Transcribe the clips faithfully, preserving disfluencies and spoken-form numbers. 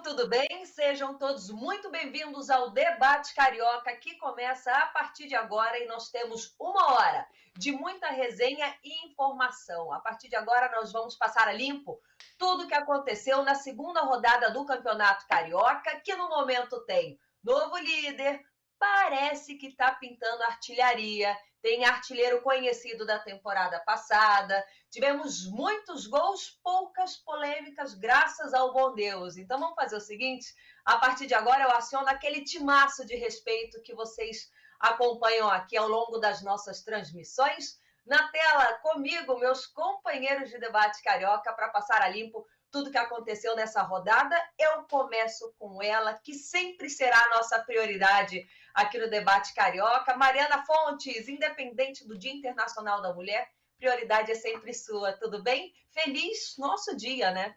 tudo bem? Sejam todos muito bem-vindos ao Debate Carioca, que começa a partir de agora e nós temos uma hora de muita resenha e informação. A partir de agora nós vamos passar a limpo tudo o que aconteceu na segunda rodada do Campeonato Carioca, que no momento tem novo líder, parece que está pintando artilharia, tem artilheiro conhecido da temporada passada, tivemos muitos gols, poucas polêmicas, graças ao bom Deus. Então vamos fazer o seguinte, a partir de agora eu aciono aquele timaço de respeito que vocês acompanham aqui ao longo das nossas transmissões. Na tela, comigo, meus companheiros de debate carioca, para passar a limpo tudo que aconteceu nessa rodada. Eu começo com ela, que sempre será a nossa prioridade aqui no Debate Carioca. Mariana Fontes, independente do Dia Internacional da Mulher, prioridade é sempre sua, tudo bem? Feliz nosso dia, né?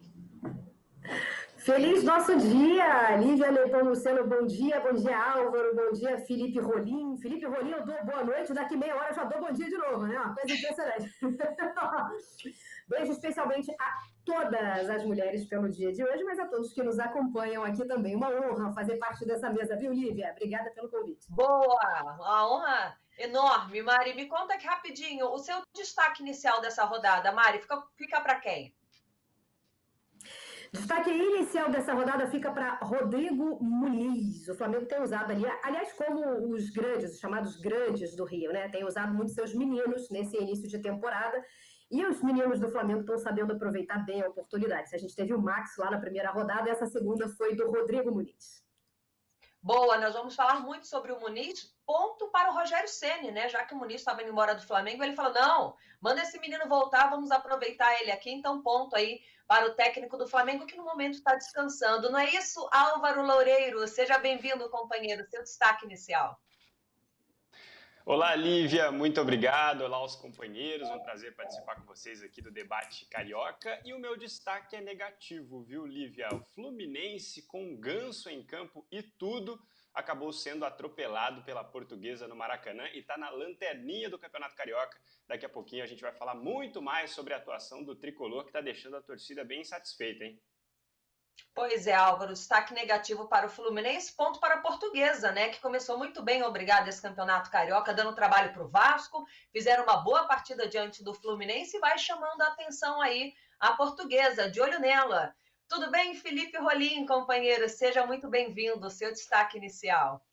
Feliz nosso dia! Lívia Leitão Luceno, bom dia. Bom dia, Álvaro. Bom dia, Felipe Rolim. Felipe Rolim, eu dou boa noite. Daqui meia hora eu já dou bom dia de novo, né? Uma coisa impressionante. Beijo especialmente a todas as mulheres pelo dia de hoje, mas a todos que nos acompanham aqui também. Uma honra fazer parte dessa mesa, viu, Lívia? Obrigada pelo convite. Boa! A honra enorme, Mari. Me conta aqui rapidinho, o seu destaque inicial dessa rodada, Mari, fica, fica para quem? Destaque inicial dessa rodada fica para Rodrigo Muniz. O Flamengo tem usado ali, aliás, como os grandes, os chamados grandes do Rio, né? Tem usado muito seus meninos nesse início de temporada. E os meninos do Flamengo estão sabendo aproveitar bem a oportunidade. A gente teve o Max lá na primeira rodada, e essa segunda foi do Rodrigo Muniz. Boa, nós vamos falar muito sobre o Muniz. Ponto para o Rogério Ceni, né? Já que o Muniz estava indo embora do Flamengo, ele falou, não, manda esse menino voltar, vamos aproveitar ele aqui. Então, ponto aí para o técnico do Flamengo, que no momento está descansando. Não é isso, Álvaro Loureiro? Seja bem-vindo, companheiro. Seu destaque inicial. Olá, Lívia, muito obrigado. Olá aos companheiros, um prazer participar com vocês aqui do Debate Carioca. E o meu destaque é negativo, viu, Lívia? O Fluminense, com um ganso em campo e tudo, acabou sendo atropelado pela Portuguesa no Maracanã e está na lanterninha do Campeonato Carioca. Daqui a pouquinho a gente vai falar muito mais sobre a atuação do Tricolor, que está deixando a torcida bem insatisfeita, hein? Pois é, Álvaro, destaque negativo para o Fluminense, ponto para a Portuguesa, né, que começou muito bem, obrigado, esse Campeonato Carioca, dando trabalho para o Vasco, fizeram uma boa partida diante do Fluminense e vai chamando a atenção aí a Portuguesa, de olho nela. Tudo bem, Felipe Rolim, companheiro? Seja muito bem-vindo, seu destaque inicial.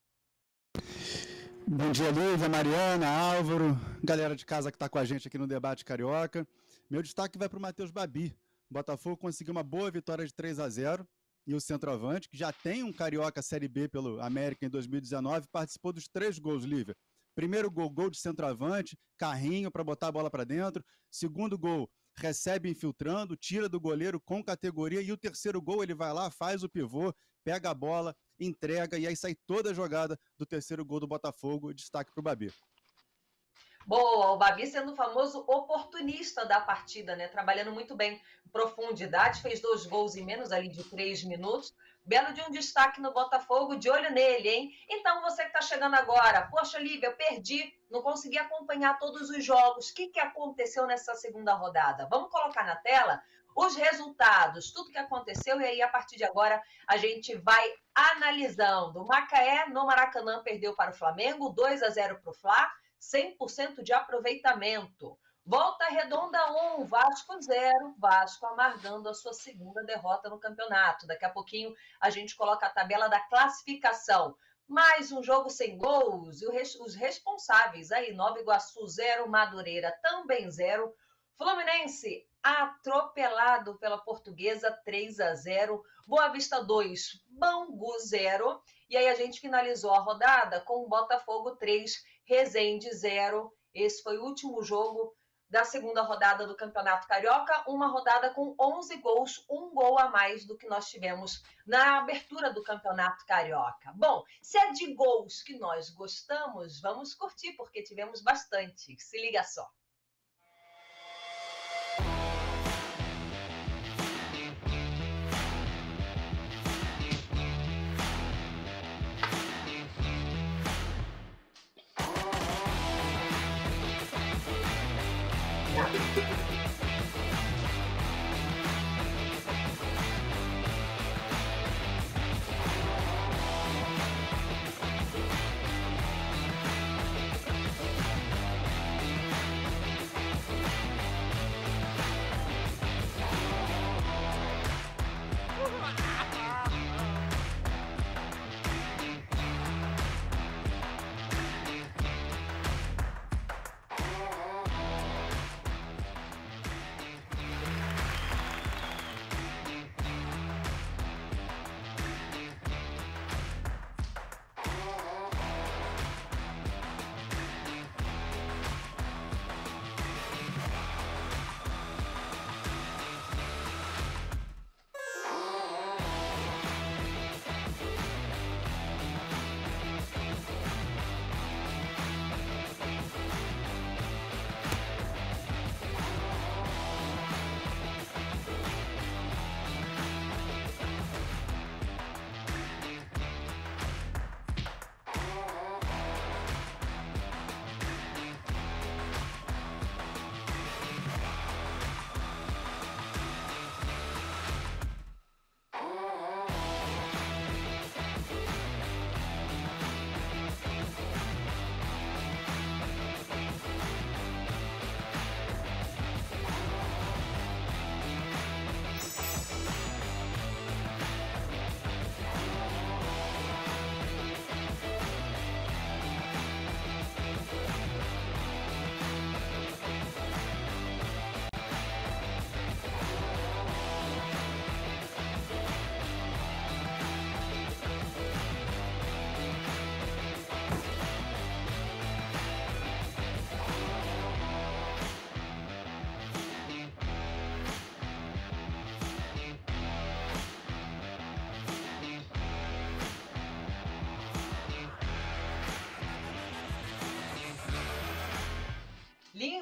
Bom dia, Lívia, Mariana, Álvaro, galera de casa que está com a gente aqui no Debate Carioca. Meu destaque vai para o Matheus Babi. O Botafogo conseguiu uma boa vitória de três a zero e o centroavante, que já tem um Carioca Série B pelo América em dois mil e dezenove, participou dos três gols, Lívia. Primeiro gol, gol de centroavante, carrinho para botar a bola para dentro. Segundo gol, recebe infiltrando, tira do goleiro com categoria. E o terceiro gol, ele vai lá, faz o pivô, pega a bola, entrega e aí sai toda a jogada do terceiro gol do Botafogo. Destaque para o Babi. Boa, o Babi sendo o famoso oportunista da partida, né? Trabalhando muito bem em profundidade, fez dois gols em menos ali de três minutos. Belo de um destaque no Botafogo, de olho nele, hein? Então, você que está chegando agora, poxa, Lívia, eu perdi, não consegui acompanhar todos os jogos. O que, que aconteceu nessa segunda rodada? Vamos colocar na tela os resultados, tudo que aconteceu, e aí, a partir de agora, a gente vai analisando. Macaé, no Maracanã, perdeu para o Flamengo, dois a zero para o Fla, cem por cento de aproveitamento. Volta Redonda um, Vasco zero, Vasco amargando a sua segunda derrota no campeonato. Daqui a pouquinho a gente coloca a tabela da classificação. Mais um jogo sem gols e os responsáveis aí, Nova Iguaçu zero, Madureira também zero. Fluminense atropelado pela Portuguesa três a zero, Boa Vista dois, Bangu zero. E aí a gente finalizou a rodada com o Botafogo três, Resende zero. Esse foi o último jogo da segunda rodada do Campeonato Carioca, uma rodada com onze gols, um gol a mais do que nós tivemos na abertura do Campeonato Carioca. Bom, se é de gols que nós gostamos, vamos curtir, porque tivemos bastante. Se liga só.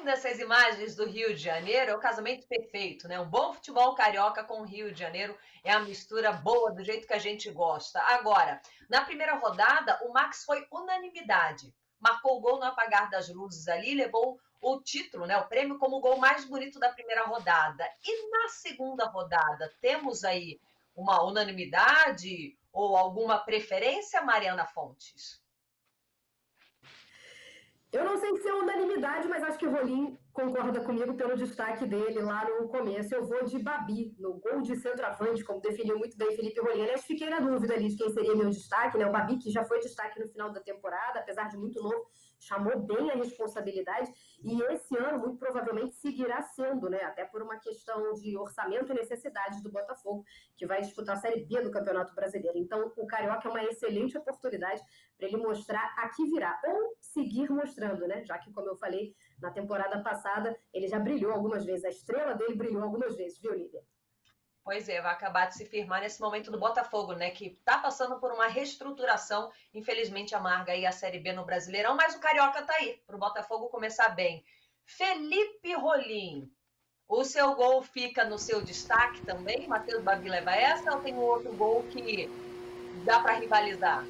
lindas essas imagens do Rio de Janeiro, é o casamento perfeito, né? Um bom futebol carioca com o Rio de Janeiro é a mistura boa, do jeito que a gente gosta. Agora, na primeira rodada, o Max foi unanimidade. Marcou o gol no apagar das luzes ali, levou o título, né? O prêmio como o gol mais bonito da primeira rodada. E na segunda rodada, temos aí uma unanimidade ou alguma preferência, Mariana Fontes? Eu não sei se é unanimidade, mas acho que o Rolim concorda comigo pelo destaque dele lá no começo. Eu vou de Babi, no gol de centroavante, como definiu muito bem Felipe Rolim. Aliás, fiquei na dúvida ali de quem seria meu destaque, né? O Babi, que já foi destaque no final da temporada, apesar de muito novo, chamou bem a responsabilidade. E esse ano, muito provavelmente, seguirá sendo, né? Até por uma questão de orçamento e necessidades do Botafogo, que vai disputar a Série B do Campeonato Brasileiro. Então, o Carioca é uma excelente oportunidade para ele mostrar a que virá, ou seguir mostrando, né? Já que, como eu falei, na temporada passada, ele já brilhou algumas vezes, a estrela dele brilhou algumas vezes, viu, Lívia? Pois é, vai acabar de se firmar nesse momento do Botafogo, né? Que está passando por uma reestruturação, infelizmente amarga aí a Série B no Brasileirão, mas o Carioca tá aí, para o Botafogo começar bem. Felipe Rolim, o seu gol fica no seu destaque também? Matheus Babi leva essa ou tem um outro gol que dá para rivalizar?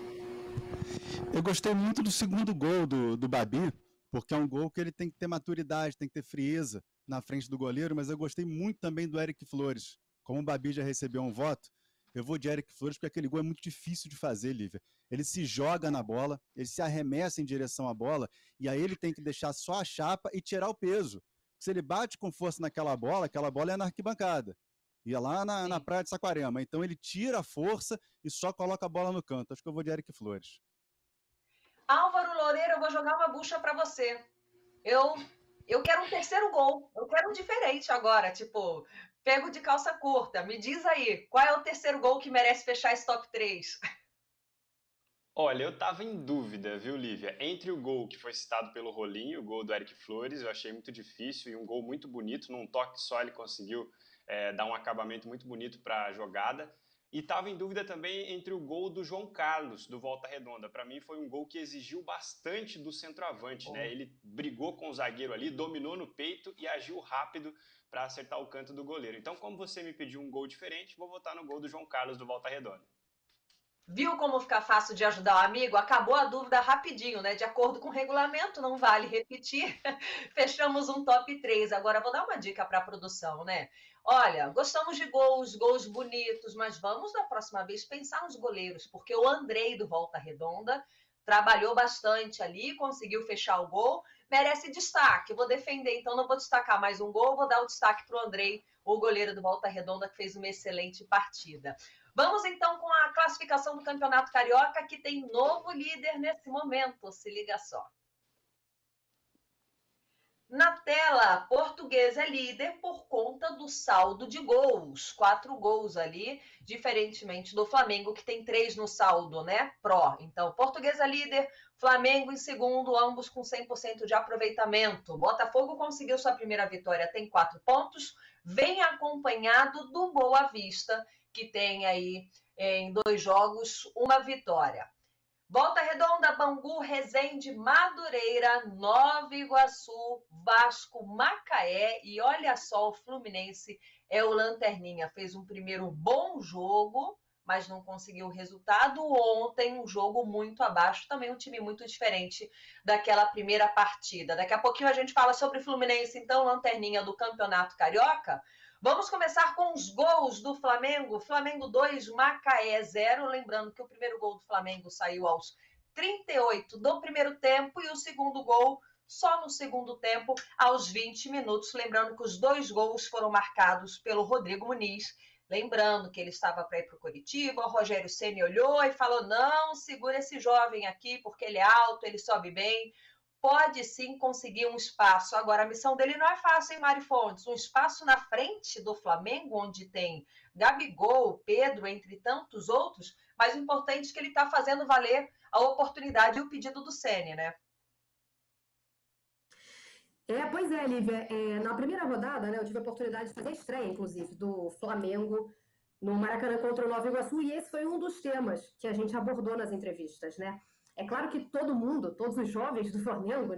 Eu gostei muito do segundo gol do, do Babi, porque é um gol que ele tem que ter maturidade, tem que ter frieza na frente do goleiro, mas eu gostei muito também do Eric Flores. Como o Babi já recebeu um voto, eu vou de Eric Flores, porque aquele gol é muito difícil de fazer, Lívia. Ele se joga na bola, ele se arremessa em direção à bola, e aí ele tem que deixar só a chapa e tirar o peso. Se ele bate com força naquela bola, aquela bola é na arquibancada. E é lá na, na praia de Saquarema. Então ele tira a força e só coloca a bola no canto. Acho que eu vou de Eric Flores. Álvaro Loureiro, eu vou jogar uma bucha para você. Eu, eu quero um terceiro gol. Eu quero um diferente agora, tipo, pego de calça curta. Me diz aí, qual é o terceiro gol que merece fechar esse top três? Olha, eu tava em dúvida, viu, Lívia? Entre o gol que foi citado pelo Rolim, o gol do Eric Flores, eu achei muito difícil e um gol muito bonito. Num toque só ele conseguiu é, dar um acabamento muito bonito para a jogada. E estava em dúvida também entre o gol do João Carlos, do Volta Redonda. Para mim foi um gol que exigiu bastante do centroavante, né? Ele brigou com o zagueiro ali, dominou no peito e agiu rápido para acertar o canto do goleiro. Então, como você me pediu um gol diferente, vou votar no gol do João Carlos, do Volta Redonda. Viu como fica fácil de ajudar o amigo? Acabou a dúvida rapidinho, né? De acordo com o regulamento, não vale repetir. Fechamos um top três. Agora, vou dar uma dica para a produção, né? Olha, gostamos de gols, gols bonitos, mas vamos da próxima vez pensar nos goleiros, porque o Andrei do Volta Redonda trabalhou bastante ali, conseguiu fechar o gol, merece destaque. Vou defender, então não vou destacar mais um gol, vou dar o destaque para o Andrei, o goleiro do Volta Redonda, que fez uma excelente partida. Vamos então com a classificação do Campeonato Carioca, que tem novo líder nesse momento, se liga só. Na tela, Portuguesa é líder por conta do saldo de gols. Quatro gols ali, diferentemente do Flamengo, que tem três no saldo, né? Pró. Então, Portuguesa é líder, Flamengo em segundo, ambos com cem por cento de aproveitamento. Botafogo conseguiu sua primeira vitória, tem quatro pontos. Vem acompanhado do Boa Vista, que tem aí em dois jogos uma vitória. Volta Redonda, Bangu, Resende, Madureira, Nova Iguaçu, Vasco, Macaé e olha só, o Fluminense é o lanterninha. Fez um primeiro bom jogo, mas não conseguiu o resultado. Ontem, um jogo muito abaixo, também um time muito diferente daquela primeira partida. Daqui a pouquinho a gente fala sobre o Fluminense, então, lanterninha do Campeonato Carioca. Vamos começar com os gols do Flamengo. Flamengo dois, Macaé zero. Lembrando que o primeiro gol do Flamengo saiu aos trinta e oito do primeiro tempo e o segundo gol só no segundo tempo, aos vinte minutos. Lembrando que os dois gols foram marcados pelo Rodrigo Muniz. Lembrando que ele estava para ir para o Coritiba, o Rogério Ceni olhou e falou, não, segura esse jovem aqui porque ele é alto, ele sobe bem. Pode sim conseguir um espaço. Agora, a missão dele não é fácil, hein, Mari Fontes? Um espaço na frente do Flamengo, onde tem Gabigol, Pedro, entre tantos outros, mas o importante é que ele está fazendo valer a oportunidade e o pedido do Ceni, né? É, pois é, Lívia. É, na primeira rodada, né, eu tive a oportunidade de fazer a estreia, inclusive, do Flamengo no Maracanã contra o Nova Iguaçu, e esse foi um dos temas que a gente abordou nas entrevistas, né? É claro que todo mundo, todos os jovens do Flamengo, né,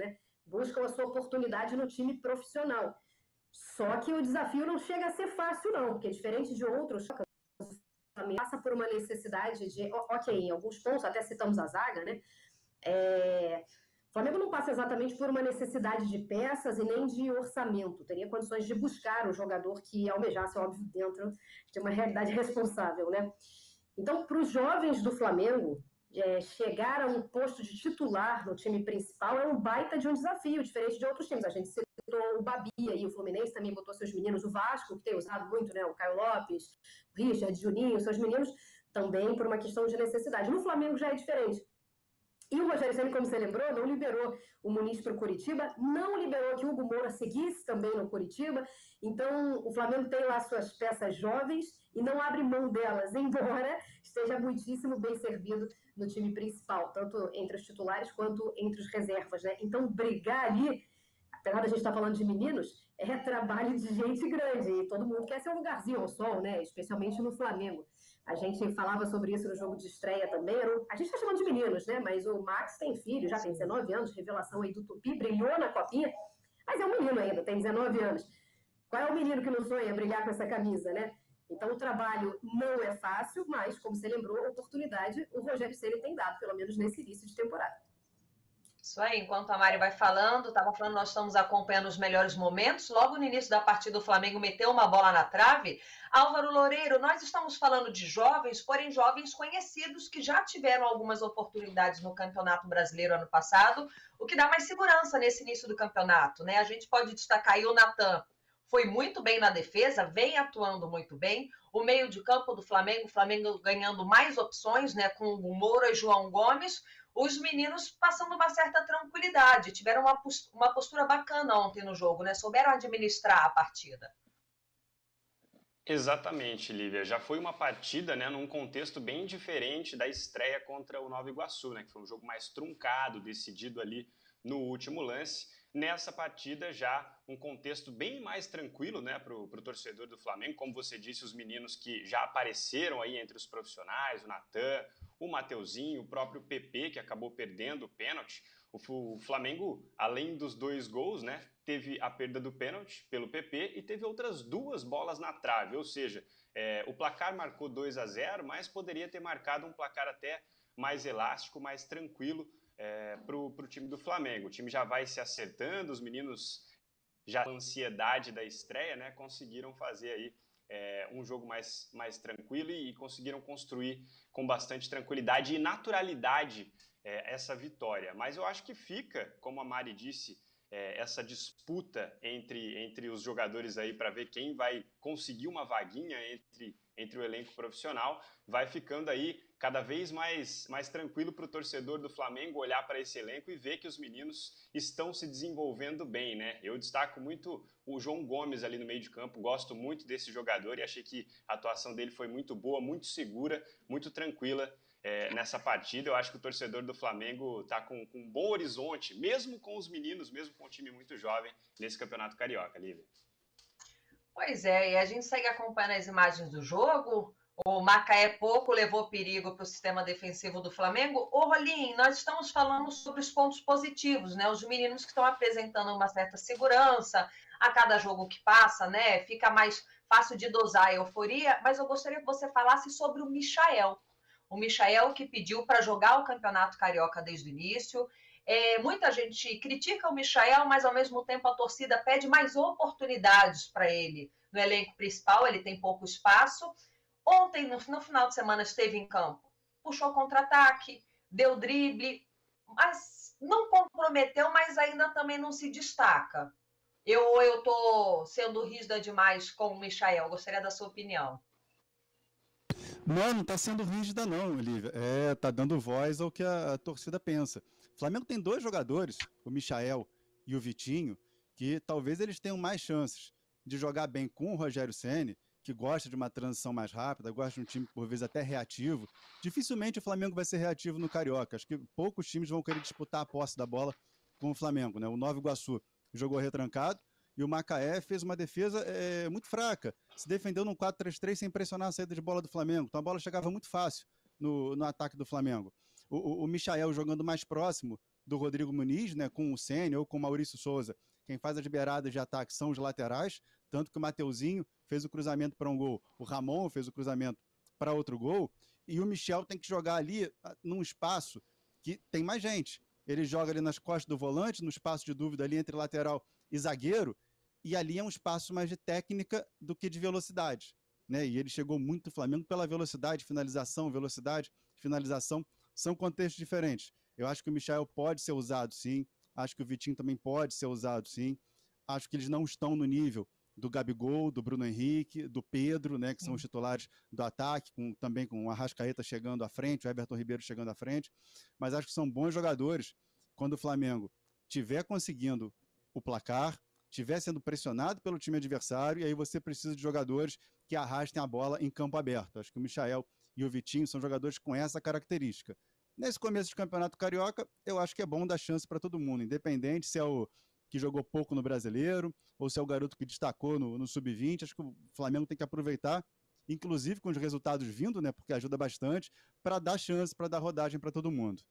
buscam a sua oportunidade no time profissional. Só que o desafio não chega a ser fácil, não, porque diferente de outros, passa por uma necessidade de, ok, em alguns pontos, até citamos a zaga, né? É, o Flamengo não passa exatamente por uma necessidade de peças e nem de orçamento, teria condições de buscar um jogador que almejasse, óbvio, dentro de uma realidade responsável, né? Então, para os jovens do Flamengo, é, chegar a um posto de titular no time principal é um baita de um desafio, diferente de outros times. A gente citou o Babi e o Fluminense também botou seus meninos, o Vasco, que tem usado muito, né? O Caio Lopes, o Richard, o Juninho, seus meninos, também por uma questão de necessidade. No Flamengo já é diferente. E o Rogério Ceni, como você lembrou, não liberou o Muniz para o Curitiba, não liberou que o Hugo Moura seguisse também no Curitiba. Então, o Flamengo tem lá suas peças jovens e não abre mão delas, embora esteja muitíssimo bem servido no time principal, tanto entre os titulares quanto entre os reservas, né? Então, brigar ali, apesar da gente estar falando de meninos, é trabalho de gente grande e todo mundo quer ser um lugarzinho ao sol, né? Especialmente no Flamengo. A gente falava sobre isso no jogo de estreia também. A gente está chamando de meninos, né? Mas o Max tem filho, já tem dezenove anos, revelação aí do Tupi, brilhou na copinha, mas é um menino ainda, tem dezenove anos. Qual é o menino que não sonha brilhar com essa camisa, né? Então o trabalho não é fácil, mas, como você lembrou, oportunidade o Rogério Ceni tem dado, pelo menos nesse início de temporada. Isso aí, enquanto a Mari vai falando, estava falando, nós estamos acompanhando os melhores momentos. Logo no início da partida, o Flamengo meteu uma bola na trave. Álvaro Loureiro, nós estamos falando de jovens, porém jovens conhecidos que já tiveram algumas oportunidades no Campeonato Brasileiro ano passado, o que dá mais segurança nesse início do campeonato, né? A gente pode destacar aí o Natan, foi muito bem na defesa, vem atuando muito bem. O meio de campo do Flamengo, o Flamengo ganhando mais opções, né? Com o Moura e João Gomes. Os meninos passando uma certa tranquilidade, tiveram uma, uma postura bacana ontem no jogo, né? Souberam administrar a partida. Exatamente, Lívia. Já foi uma partida, né, num contexto bem diferente da estreia contra o Nova Iguaçu, né? Que foi um jogo mais truncado, decidido ali no último lance. Nessa partida já um contexto bem mais tranquilo, né, para o torcedor do Flamengo. Como você disse, os meninos que já apareceram aí entre os profissionais, o Natan, o Mateuzinho, o próprio P P, que acabou perdendo o pênalti. O Flamengo, além dos dois gols, né, teve a perda do pênalti pelo P P e teve outras duas bolas na trave, ou seja, é, o placar marcou dois a zero, mas poderia ter marcado um placar até mais elástico, mais tranquilo é, para o time do Flamengo. O time já vai se acertando, os meninos já com ansiedade da estreia, né, conseguiram fazer aí É, um jogo mais, mais tranquilo e, e conseguiram construir com bastante tranquilidade e naturalidade é, essa vitória. Mas eu acho que fica, como a Mari disse, é, essa disputa entre, entre os jogadores aí para ver quem vai conseguir uma vaguinha entre, entre o elenco profissional, vai ficando aí cada vez mais, mais tranquilo para o torcedor do Flamengo olhar para esse elenco e ver que os meninos estão se desenvolvendo bem, né? Eu destaco muito o João Gomes ali no meio de campo, gosto muito desse jogador e achei que a atuação dele foi muito boa, muito segura, muito tranquila é, nessa partida. Eu acho que o torcedor do Flamengo está com, com um bom horizonte, mesmo com os meninos, mesmo com um time muito jovem nesse Campeonato Carioca, Lívia. Pois é, e a gente segue acompanhando as imagens do jogo. O Macaé pouco levou perigo para o sistema defensivo do Flamengo. Ô, Rolim, nós estamos falando sobre os pontos positivos, né? Os meninos que estão apresentando uma certa segurança a cada jogo que passa, né? Fica mais fácil de dosar a euforia, mas eu gostaria que você falasse sobre o Michael. O Michael que pediu para jogar o Campeonato Carioca desde o início. É, muita gente critica o Michael, mas ao mesmo tempo a torcida pede mais oportunidades para ele. No elenco principal, ele tem pouco espaço. Ontem, no, no final de semana, esteve em campo, puxou contra-ataque, deu drible, mas não comprometeu, mas ainda também não se destaca. Eu eu tô sendo rígida demais com o Michael, gostaria da sua opinião. Não, não está sendo rígida não, Olivia. É, tá dando voz ao que a, a torcida pensa. O Flamengo tem dois jogadores, o Michael e o Vitinho, que talvez eles tenham mais chances de jogar bem com o Rogério Ceni, que gosta de uma transição mais rápida, gosta de um time, por vezes, até reativo. Dificilmente o Flamengo vai ser reativo no Carioca. Acho que poucos times vão querer disputar a posse da bola com o Flamengo, né? O Nova Iguaçu jogou retrancado e o Macaé fez uma defesa é, muito fraca. Se defendeu num quatro três três sem pressionar a saída de bola do Flamengo. Então a bola chegava muito fácil no, no ataque do Flamengo. O, o, o Michael jogando mais próximo do Rodrigo Muniz, né, com o Ceni ou com o Maurício Souza. Quem faz as beiradas de ataque são os laterais, tanto que o Mateuzinho fez o cruzamento para um gol, o Ramon fez o cruzamento para outro gol, e o Michel tem que jogar ali num espaço que tem mais gente. Ele joga ali nas costas do volante, no espaço de dúvida ali entre lateral e zagueiro, e ali é um espaço mais de técnica do que de velocidade, né? E ele chegou muito no Flamengo pela velocidade, finalização, velocidade, finalização, são contextos diferentes. Eu acho que o Michel pode ser usado, sim. Acho que o Vitinho também pode ser usado, sim. Acho que eles não estão no nível do Gabigol, do Bruno Henrique, do Pedro, né, que são os titulares do ataque, com, também com o Arrascaeta chegando à frente, o Everton Ribeiro chegando à frente. Mas acho que são bons jogadores quando o Flamengo estiver conseguindo o placar, estiver sendo pressionado pelo time adversário, e aí você precisa de jogadores que arrastem a bola em campo aberto. Acho que o Michael e o Vitinho são jogadores com essa característica. Nesse começo de campeonato carioca, eu acho que é bom dar chance para todo mundo, independente se é o que jogou pouco no Brasileiro ou se é o garoto que destacou no, no sub vinte. Acho que o Flamengo tem que aproveitar, inclusive com os resultados vindo, né, porque ajuda bastante, para dar chance, para dar rodagem para todo mundo.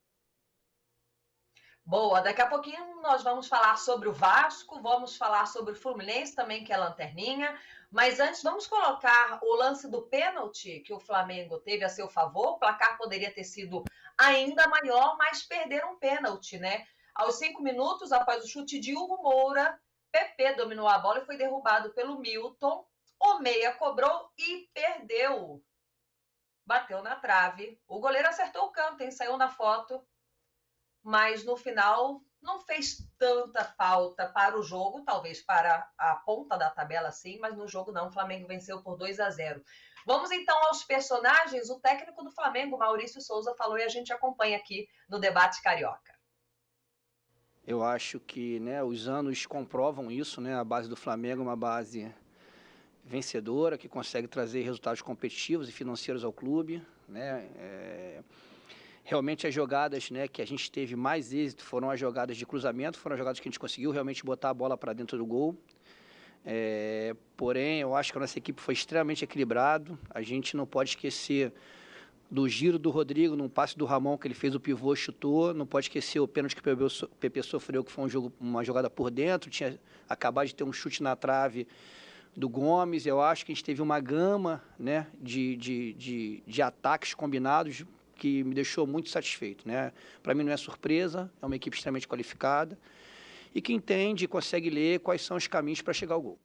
Boa, daqui a pouquinho nós vamos falar sobre o Vasco, vamos falar sobre o Fluminense também, que é lanterninha, mas antes vamos colocar o lance do pênalti que o Flamengo teve a seu favor. O placar poderia ter sido ainda maior, mas perderam um pênalti, né? Aos cinco minutos, após o chute de Hugo Moura, Pepe dominou a bola e foi derrubado pelo Milton. O meia cobrou e perdeu. Bateu na trave. O goleiro acertou o canto, hein? Saiu na foto. Mas no final não fez tanta falta para o jogo, talvez para a ponta da tabela sim, mas no jogo não, o Flamengo venceu por dois a zero. Vamos então aos personagens. O técnico do Flamengo, Maurício Souza, falou e a gente acompanha aqui no Debate Carioca. Eu acho que, né, os anos comprovam isso, né? A base do Flamengo é uma base vencedora, que consegue trazer resultados competitivos e financeiros ao clube, né? É... Realmente as jogadas, né, que a gente teve mais êxito foram as jogadas de cruzamento, foram as jogadas que a gente conseguiu realmente botar a bola para dentro do gol. É, porém, eu acho que a nossa equipe foi extremamente equilibrado. A gente não pode esquecer do giro do Rodrigo, num passe do Ramon, que ele fez o pivô, chutou. Não pode esquecer o pênalti que o P P sofreu, que foi um jogo, uma jogada por dentro. Tinha acabado de ter um chute na trave do Gomes. Eu acho que a gente teve uma gama, né, de, de, de, de ataques combinados que me deixou muito satisfeito, né? Para mim não é surpresa, é uma equipe extremamente qualificada e que entende e consegue ler quais são os caminhos para chegar ao gol.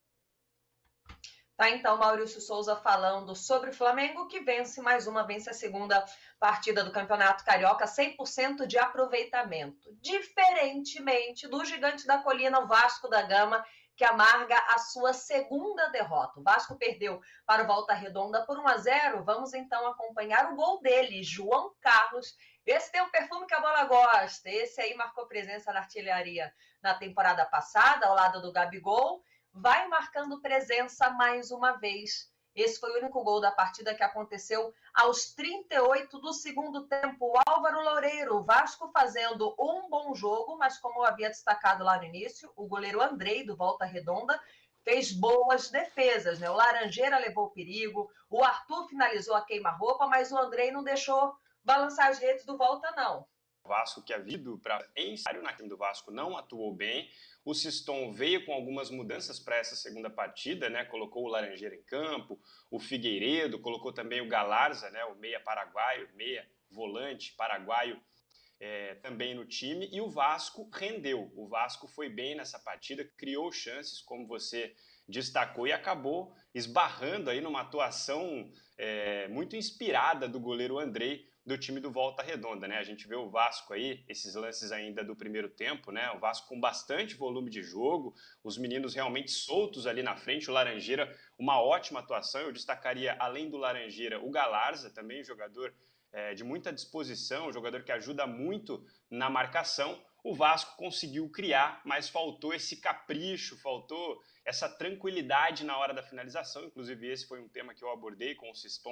Tá, então, Maurício Souza falando sobre o Flamengo, que vence mais uma, vence a segunda partida do Campeonato Carioca, cem por cento de aproveitamento. Diferentemente do gigante da colina, o Vasco da Gama, que amarga a sua segunda derrota. O Vasco perdeu para o Volta Redonda por um a zero. Vamos então acompanhar o gol dele, João Carlos. Esse tem um perfume que a bola gosta. Esse aí marcou presença na artilharia na temporada passada, ao lado do Gabigol. Vai marcando presença mais uma vez. Esse foi o único gol da partida que aconteceu aos trinta e oito do segundo tempo. O Álvaro Loureiro, o Vasco fazendo um bom jogo, mas como eu havia destacado lá no início, o goleiro Andrei, do Volta Redonda, fez boas defesas, né? O Laranjeira levou perigo, o Arthur finalizou a queima-roupa, mas o Andrei não deixou balançar as redes do Volta, não. O Vasco, que havia ido para ensaio na time do Vasco, não atuou bem. O Siston veio com algumas mudanças para essa segunda partida, né? Colocou o Laranjeira em campo, o Figueiredo, colocou também o Galarza, né? O meia paraguaio, meia volante paraguaio, é, também no time. E o Vasco rendeu. O Vasco foi bem nessa partida, criou chances, como você destacou, e acabou esbarrando aí numa atuação é, muito inspirada do goleiro Andrei, do time do Volta Redonda, né? A gente vê o Vasco aí, esses lances ainda do primeiro tempo, né? O Vasco com bastante volume de jogo, os meninos realmente soltos ali na frente, o Laranjeira, uma ótima atuação. Eu destacaria, além do Laranjeira, o Galarza, também jogador é, de muita disposição, jogador que ajuda muito na marcação. O Vasco conseguiu criar, mas faltou esse capricho, faltou essa tranquilidade na hora da finalização. Inclusive esse foi um tema que eu abordei com o Siston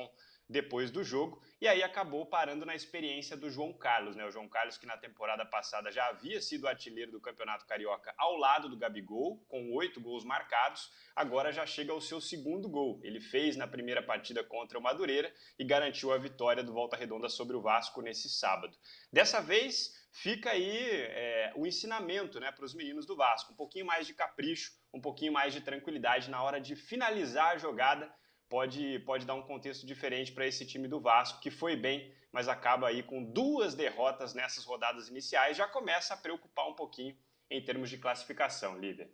depois do jogo, e aí acabou parando na experiência do João Carlos, né? O João Carlos, que na temporada passada já havia sido artilheiro do Campeonato Carioca ao lado do Gabigol, com oito gols marcados, agora já chega ao seu segundo gol. Ele fez na primeira partida contra o Madureira e garantiu a vitória do Volta Redonda sobre o Vasco nesse sábado. Dessa vez, fica aí é, o ensinamento, né, para os meninos do Vasco, um pouquinho mais de capricho, um pouquinho mais de tranquilidade na hora de finalizar a jogada. Pode, pode dar um contexto diferente para esse time do Vasco, que foi bem, mas acaba aí com duas derrotas nessas rodadas iniciais, já começa a preocupar um pouquinho em termos de classificação, Lívia.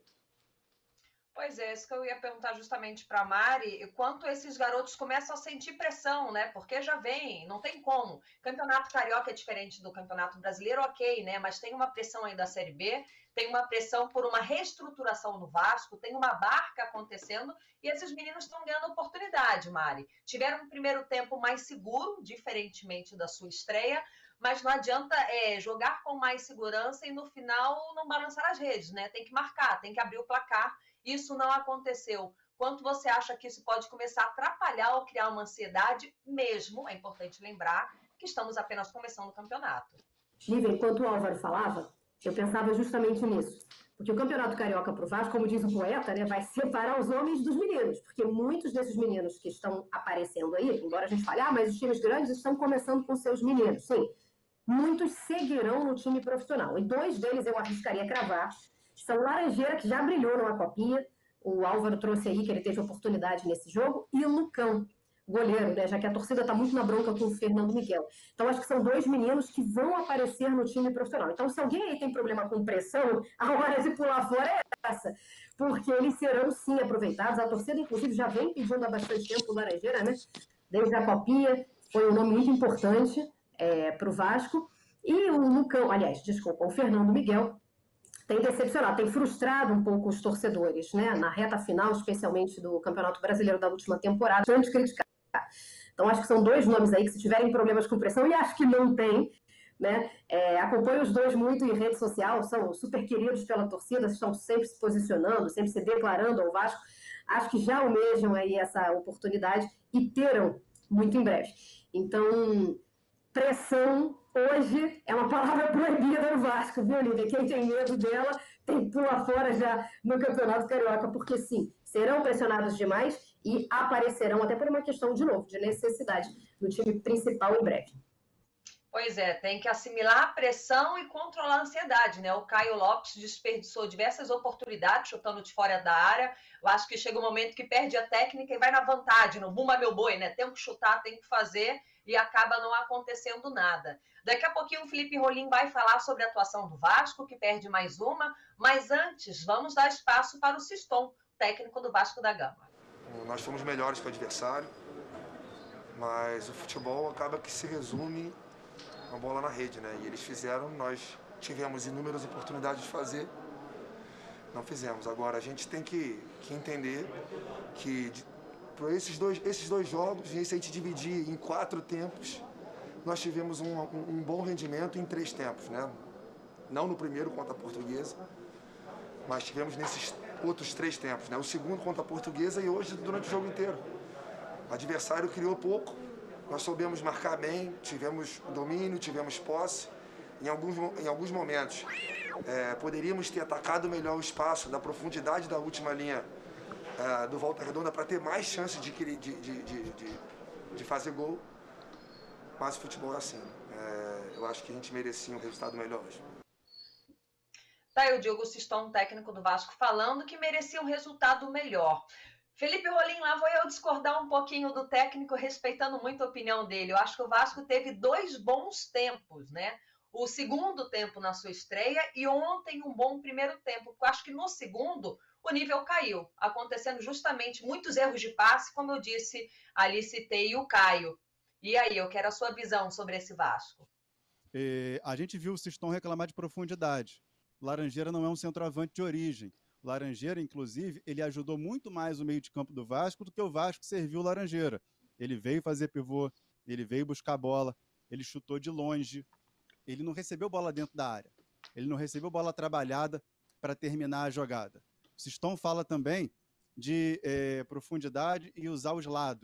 Pois é, isso que eu ia perguntar justamente para a Mari, quanto esses garotos começam a sentir pressão, né? Porque já vem, não tem como. Campeonato Carioca é diferente do Campeonato Brasileiro, ok, né? Mas tem uma pressão aí da Série B, tem uma pressão por uma reestruturação no Vasco, tem uma barca acontecendo e esses meninos estão ganhando oportunidade, Mari. Tiveram um primeiro tempo mais seguro, diferentemente da sua estreia, mas não adianta é, jogar com mais segurança e no final não balançar as redes, né? Tem que marcar, tem que abrir o placar. Isso não aconteceu. Quanto você acha que isso pode começar a atrapalhar ou criar uma ansiedade mesmo? É importante lembrar que estamos apenas começando o campeonato. Lívia, enquanto o Álvaro falava, eu pensava justamente nisso. Porque o Campeonato Carioca para o Vasco, como diz o poeta, né, vai separar os homens dos meninos. Porque muitos desses meninos que estão aparecendo aí, embora a gente fale, ah, mas os times grandes estão começando com seus meninos. Sim, muitos seguirão no time profissional. E dois deles eu arriscaria cravar. São Laranjeira, que já brilhou numa copinha, o Álvaro trouxe aí que ele teve oportunidade nesse jogo, e o Lucão, goleiro, né? Já que a torcida está muito na bronca com o Fernando Miguel. Então, acho que são dois meninos que vão aparecer no time profissional. Então, se alguém aí tem problema com pressão, a hora de pular fora é essa, porque eles serão, sim, aproveitados. A torcida, inclusive, já vem pedindo há bastante tempo o Laranjeira, né? Desde a copinha, foi um nome muito importante é, para o Vasco. E o Lucão, aliás, desculpa, o Fernando Miguel, tem decepcionado, tem frustrado um pouco os torcedores, né? Na reta final, especialmente do Campeonato Brasileiro da última temporada, tanto criticar. Então, acho que são dois nomes aí que, se tiverem problemas com pressão, e acho que não tem, né? É, acompanho os dois muito em rede social, são super queridos pela torcida, estão sempre se posicionando, sempre se declarando ao Vasco. Acho que já almejam aí essa oportunidade e terão muito em breve. Então, pressão hoje é uma palavra proibida no Vasco, viu, Lívia? Quem tem medo dela tem que pular fora já no Campeonato Carioca, porque sim, serão pressionados demais e aparecerão, até por uma questão, de novo, de necessidade no time principal em breve. Pois é, tem que assimilar a pressão e controlar a ansiedade, né? O Caio Lopes desperdiçou diversas oportunidades chutando de fora da área. Eu acho que chega um momento que perde a técnica e vai na vantagem, no bumba meu boi, né? Tem que chutar, tem que fazer e acaba não acontecendo nada. Daqui a pouquinho o Felipe Rolim vai falar sobre a atuação do Vasco, que perde mais uma, mas antes vamos dar espaço para o Siston, técnico do Vasco da Gama. Nós fomos melhores que o adversário, mas o futebol acaba que se resume a bola na rede, né? E eles fizeram, nós tivemos inúmeras oportunidades de fazer, não fizemos. Agora, a gente tem que, que entender que por esses dois, esses dois jogos, e se a gente dividir em quatro tempos, nós tivemos um, um, um bom rendimento em três tempos, né? Não no primeiro contra a Portuguesa, mas tivemos nesses outros três tempos, né? O segundo contra a Portuguesa e hoje durante o jogo inteiro. O adversário criou pouco, nós soubemos marcar bem, tivemos domínio, tivemos posse. Em alguns, em alguns momentos, é, poderíamos ter atacado melhor o espaço da profundidade da última linha é, do Volta Redonda para ter mais chance de, de, de, de, de, de fazer gol. Mas o futebol é assim. É, eu acho que a gente merecia um resultado melhor hoje. Tá aí o Diogo Siston, técnico do Vasco, falando que merecia um resultado melhor. Felipe Rolim, lá vou eu discordar um pouquinho do técnico, respeitando muito a opinião dele. Eu acho que o Vasco teve dois bons tempos, né? O segundo tempo na sua estreia e ontem um bom primeiro tempo. Eu acho que no segundo o nível caiu, acontecendo justamente muitos erros de passe, como eu disse, ali citei o Caio. E aí, eu quero a sua visão sobre esse Vasco. É, a gente viu o Siston reclamar de profundidade. Laranjeira não é um centroavante de origem. Laranjeira, inclusive, ele ajudou muito mais o meio de campo do Vasco do que o Vasco serviu o Laranjeira. Ele veio fazer pivô, ele veio buscar bola, ele chutou de longe, ele não recebeu bola dentro da área, ele não recebeu bola trabalhada para terminar a jogada. O Siston fala também de é, profundidade e usar os lados.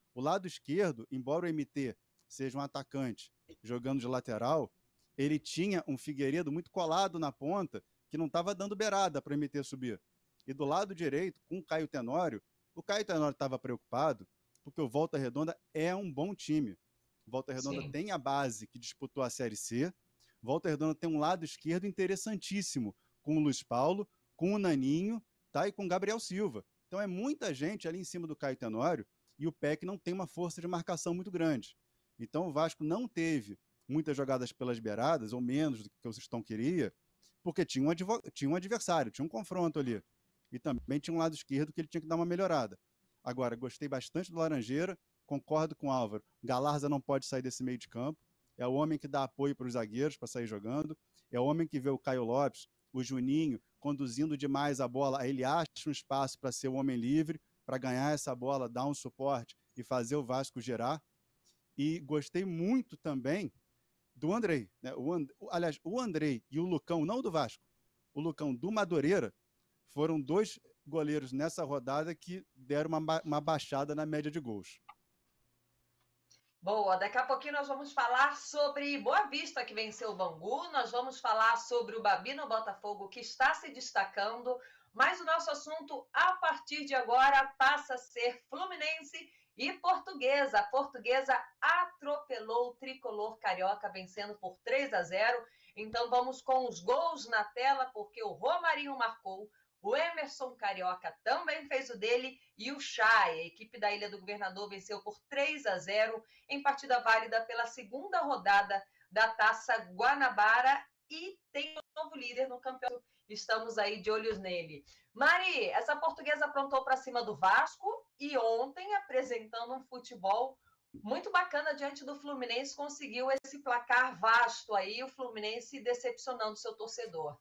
O lado esquerdo, embora o M T seja um atacante jogando de lateral, ele tinha um Figueiredo muito colado na ponta, que não estava dando beirada para o M T subir. E do lado direito, com o Caio Tenório, o Caio Tenório estava preocupado, porque o Volta Redonda é um bom time. Volta Redonda Sim. tem a base que disputou a Série C. Volta Redonda tem um lado esquerdo interessantíssimo, com o Luiz Paulo, com o Naninho, tá? E com o Gabriel Silva. Então é muita gente ali em cima do Caio Tenório, e o P E C não tem uma força de marcação muito grande. Então o Vasco não teve muitas jogadas pelas beiradas, ou menos do que o Sistão queria, porque tinha um, advo... tinha um adversário, tinha um confronto ali. E também tinha um lado esquerdo que ele tinha que dar uma melhorada. Agora, gostei bastante do Laranjeira, concordo com o Álvaro. Galarza não pode sair desse meio de campo. É o homem que dá apoio para os zagueiros para sair jogando. É o homem que vê o Caio Lopes, o Juninho, conduzindo demais a bola. Aí ele acha um espaço para ser o homem livre, para ganhar essa bola, dar um suporte e fazer o Vasco girar. E gostei muito também do Andrei. Né? O And... Aliás, o Andrei e o Lucão, não do Vasco, o Lucão do Madureira, foram dois goleiros nessa rodada que deram uma, uma baixada na média de gols. Boa, daqui a pouquinho nós vamos falar sobre Boa Vista, que venceu o Bangu, nós vamos falar sobre o Babi no Botafogo, que está se destacando, mas o nosso assunto, a partir de agora, passa a ser Fluminense e Portuguesa. A Portuguesa atropelou o tricolor carioca, vencendo por três a zero. Então vamos com os gols na tela, porque o Romarinho marcou, o Emerson Carioca também fez o dele e o Chay, a equipe da Ilha do Governador, venceu por três a zero em partida válida pela segunda rodada da Taça Guanabara e tem um novo líder no campeonato. Estamos aí de olhos nele. Mari, essa Portuguesa aprontou para cima do Vasco e ontem, apresentando um futebol muito bacana diante do Fluminense, conseguiu esse placar vasto aí, o Fluminense decepcionando seu torcedor.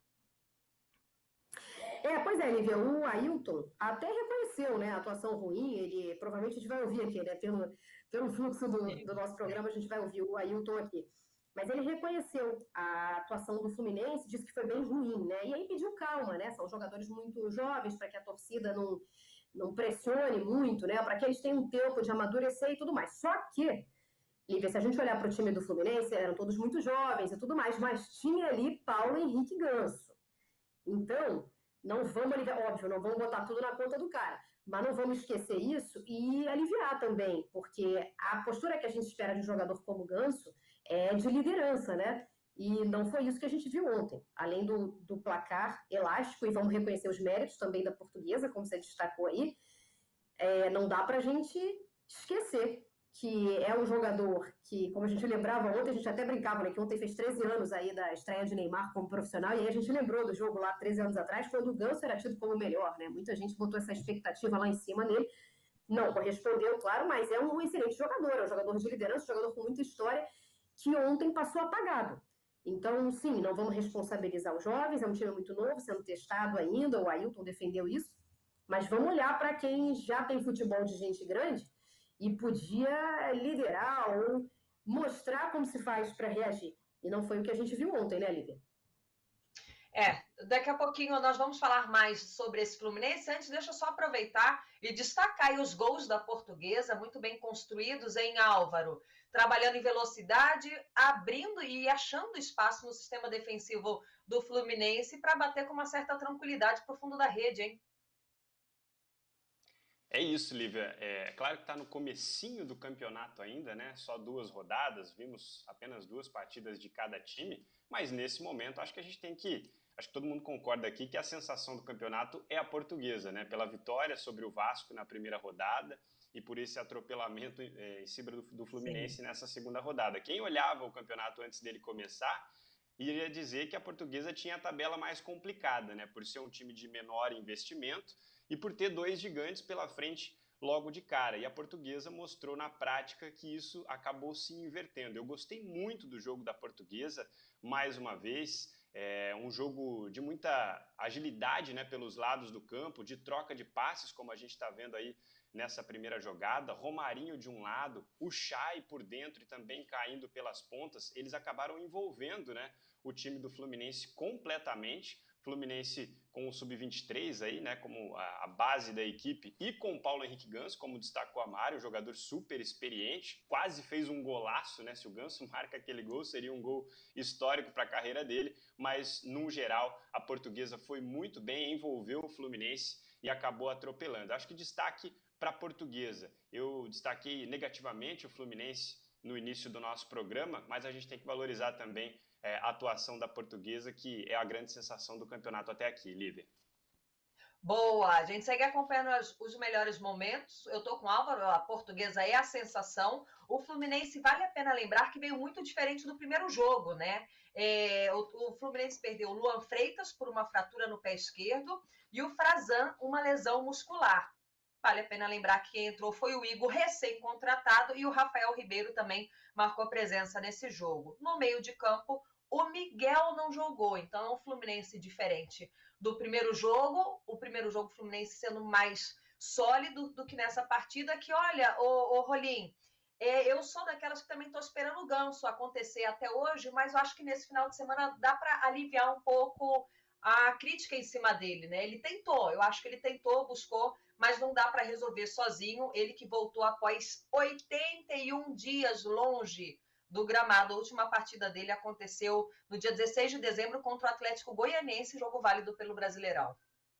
É, pois é, Lívia, o Ailton até reconheceu, né, a atuação ruim, ele provavelmente a gente vai ouvir aqui, né, pelo, pelo fluxo do, do nosso programa, a gente vai ouvir o Ailton aqui. Mas ele reconheceu a atuação do Fluminense, disse que foi bem ruim, né, e aí pediu calma, né, são jogadores muito jovens para que a torcida não, não pressione muito, né, para que eles tenham um tempo de amadurecer e tudo mais. Só que, Lívia, se a gente olhar para o time do Fluminense, eram todos muito jovens e tudo mais, mas tinha ali Paulo Henrique Ganso. Então, não vamos aliviar, óbvio, não vamos botar tudo na conta do cara, mas não vamos esquecer isso e aliviar também, porque a postura que a gente espera de um jogador como Ganso é de liderança, né? E não foi isso que a gente viu ontem. Além do, do placar elástico, e vamos reconhecer os méritos também da Portuguesa, como você destacou aí, é, não dá pra gente esquecer que é um jogador que, como a gente lembrava ontem, a gente até brincava, né, que ontem fez treze anos aí da estreia de Neymar como profissional, e aí a gente lembrou do jogo lá treze anos atrás, quando o Ganso era tido como o melhor, né? Muita gente botou essa expectativa lá em cima nele, não correspondeu, claro, mas é um excelente jogador, é um jogador de liderança, um jogador com muita história, que ontem passou apagado. Então, sim, não vamos responsabilizar os jovens, é um time muito novo, sendo testado ainda, o Ailton defendeu isso, mas vamos olhar para quem já tem futebol de gente grande e podia liderar ou mostrar como se faz para reagir. E não foi o que a gente viu ontem, né, Lívia? É, daqui a pouquinho nós vamos falar mais sobre esse Fluminense. Antes, deixa eu só aproveitar e destacar aí os gols da Portuguesa, muito bem construídos em Álvaro. Trabalhando em velocidade, abrindo e achando espaço no sistema defensivo do Fluminense para bater com uma certa tranquilidade para o fundo da rede, hein? É isso, Lívia. É claro que está no comecinho do campeonato ainda, né? Só duas rodadas, vimos apenas duas partidas de cada time, mas nesse momento acho que a gente tem que, acho que todo mundo concorda aqui que a sensação do campeonato é a Portuguesa, né? Pela vitória sobre o Vasco na primeira rodada e por esse atropelamento é, em cima do, do Fluminense Sim. nessa segunda rodada. Quem olhava o campeonato antes dele começar iria dizer que a Portuguesa tinha a tabela mais complicada, né? Por ser um time de menor investimento e por ter dois gigantes pela frente logo de cara. E a Portuguesa mostrou na prática que isso acabou se invertendo. Eu gostei muito do jogo da Portuguesa, mais uma vez. É um jogo de muita agilidade, né, pelos lados do campo, de troca de passes, como a gente está vendo aí nessa primeira jogada. Romarinho de um lado, o Chay por dentro e também caindo pelas pontas. Eles acabaram envolvendo, né, o time do Fluminense completamente. Fluminense com o sub vinte e três aí, né, como a, a base da equipe, e com o Paulo Henrique Ganso, como destacou a Mari, um jogador super experiente, quase fez um golaço, né? Se o Ganso marca aquele gol, seria um gol histórico para a carreira dele, mas no geral a Portuguesa foi muito bem, envolveu o Fluminense e acabou atropelando. Acho que destaque para a Portuguesa. Eu destaquei negativamente o Fluminense no início do nosso programa, mas a gente tem que valorizar também é, a atuação da Portuguesa, que é a grande sensação do campeonato até aqui, Lívia. Boa, a gente segue acompanhando os, os melhores momentos. Eu tô com o Álvaro, a Portuguesa é a sensação. O Fluminense, vale a pena lembrar que veio muito diferente do primeiro jogo, né? É, o, o Fluminense perdeu o Luan Freitas por uma fratura no pé esquerdo e o Frazan, uma lesão muscular. Vale a pena lembrar que quem entrou foi o Igor, recém-contratado, e o Rafael Ribeiro também marcou presença nesse jogo. No meio de campo, o Miguel não jogou, então é um Fluminense diferente do primeiro jogo. O primeiro jogo, o Fluminense sendo mais sólido do que nessa partida, que olha, ô, ô Rolim, é, eu sou daquelas que também estou esperando o Ganso acontecer até hoje, mas eu acho que nesse final de semana dá para aliviar um pouco a crítica em cima dele, né? Ele tentou, eu acho que ele tentou, buscou, mas não dá para resolver sozinho. Ele que voltou após oitenta e um dias longe do gramado. A última partida dele aconteceu no dia dezesseis de dezembro contra o Atlético Goianiense, jogo válido pelo Brasileirão.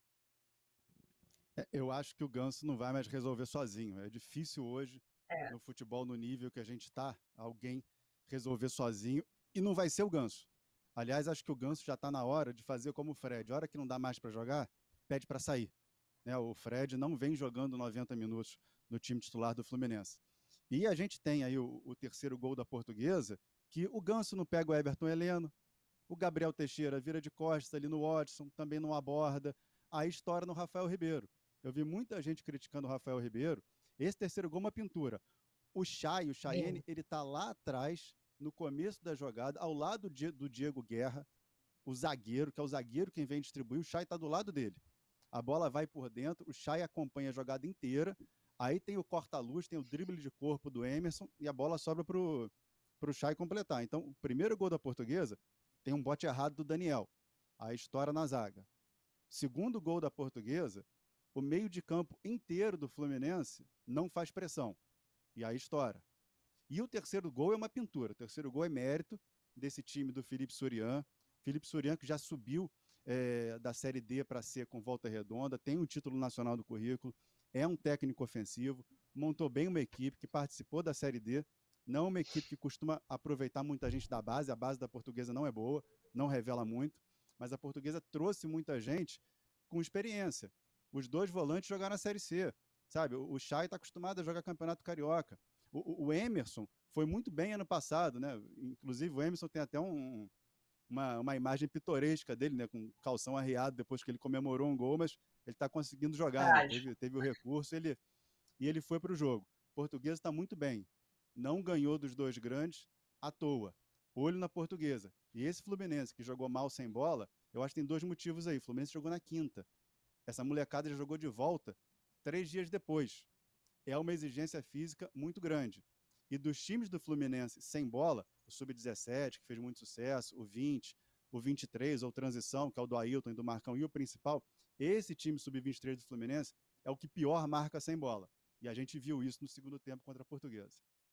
É, eu acho que o Ganso não vai mais resolver sozinho. É difícil hoje, é. no futebol, no nível que a gente está, alguém resolver sozinho, e não vai ser o Ganso. Aliás, acho que o Ganso já está na hora de fazer como o Fred. A hora que não dá mais para jogar, pede para sair. Né? O Fred não vem jogando noventa minutos no time titular do Fluminense. E a gente tem aí o, o terceiro gol da Portuguesa, que o Ganso não pega o Everton Heleno, o Gabriel Teixeira vira de costas ali no Watson, também não aborda, aí estoura no Rafael Ribeiro. Eu vi muita gente criticando o Rafael Ribeiro. Esse terceiro gol é uma pintura. O Chay, o Chayenne, ele tá lá atrás, no começo da jogada, ao lado do Diego Guerra, o zagueiro, que é o zagueiro quem vem distribuir, o Chay está do lado dele. A bola vai por dentro, o Chay acompanha a jogada inteira, aí tem o corta-luz, tem o drible de corpo do Emerson e a bola sobra para o Chay completar. Então, o primeiro gol da Portuguesa tem um bote errado do Daniel, aí estoura na zaga. Segundo gol da Portuguesa, o meio de campo inteiro do Fluminense não faz pressão, e aí estoura. E o terceiro gol é uma pintura. O terceiro gol é mérito desse time do Felipe Surian. Felipe Surian, que já subiu é, da Série D para C com Volta Redonda, tem um título nacional do currículo, é um técnico ofensivo, montou bem uma equipe que participou da Série D, não uma equipe que costuma aproveitar muita gente da base. A base da Portuguesa não é boa, não revela muito, mas a Portuguesa trouxe muita gente com experiência. Os dois volantes jogaram na Série C, sabe? O Chay está acostumado a jogar Campeonato Carioca. O, o Emerson foi muito bem ano passado, né? Inclusive o Emerson tem até um, uma, uma imagem pitoresca dele, né? Com calção arriado depois que ele comemorou um gol, mas ele está conseguindo jogar, né? teve, teve o recurso ele, e ele foi para o jogo. O Portuguesa está muito bem. Não ganhou dos dois grandes à toa. Olho na Portuguesa. E esse Fluminense que jogou mal sem bola, eu acho que tem dois motivos aí. O Fluminense jogou na quinta. Essa molecada já jogou de volta três dias depois. É uma exigência física muito grande. E dos times do Fluminense sem bola, o sub dezessete, que fez muito sucesso, o vinte, o vinte e três, ou transição, que é o do Ailton e do Marcão, e o principal, esse time sub vinte e três do Fluminense é o que pior marca sem bola. E a gente viu isso no segundo tempo contra a Portuguesa.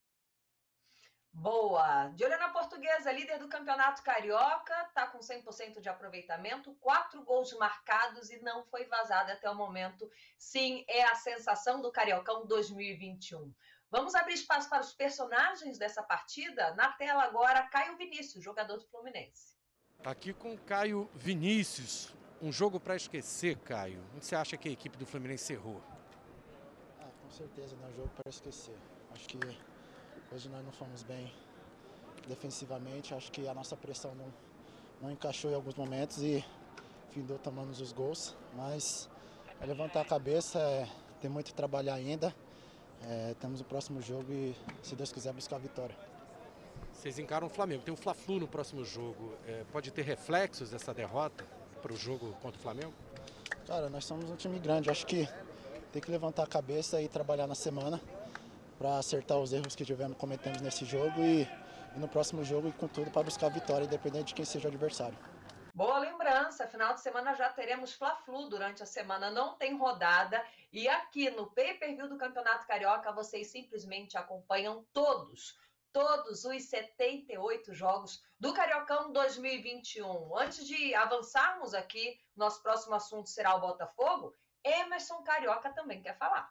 Boa! De olho na Portuguesa, líder do Campeonato Carioca, está com cem por cento de aproveitamento, quatro gols marcados e não foi vazada até o momento. Sim, é a sensação do Cariocão dois mil e vinte e um. Vamos abrir espaço para os personagens dessa partida? Na tela agora, Caio Vinícius, jogador do Fluminense. Aqui com Caio Vinícius, um jogo para esquecer, Caio. Onde você acha que a equipe do Fluminense errou? Ah, com certeza, né? Um jogo para esquecer. Acho que hoje nós não fomos bem defensivamente, acho que a nossa pressão não, não encaixou em alguns momentos e findou tomando os gols, mas é levantar a cabeça, é, tem muito que trabalhar ainda, é, temos o próximo jogo e, se Deus quiser, buscar a vitória. Vocês encaram o Flamengo, tem o Fla-Flu no próximo jogo, é, pode ter reflexos dessa derrota para o jogo contra o Flamengo? Cara, nós somos um time grande, acho que tem que levantar a cabeça e trabalhar na semana para acertar os erros que tivemos, cometemos nesse jogo e, e no próximo jogo e com tudo para buscar a vitória, independente de quem seja o adversário. Boa lembrança! segurança. Final de semana já teremos Fla-Flu durante a semana, não tem rodada. E aqui no pay-per-view do Campeonato Carioca, vocês simplesmente acompanham todos, todos os setenta e oito jogos do Cariocão dois mil e vinte e um. Antes de avançarmos aqui, nosso próximo assunto será o Botafogo. Emerson Carioca também quer falar.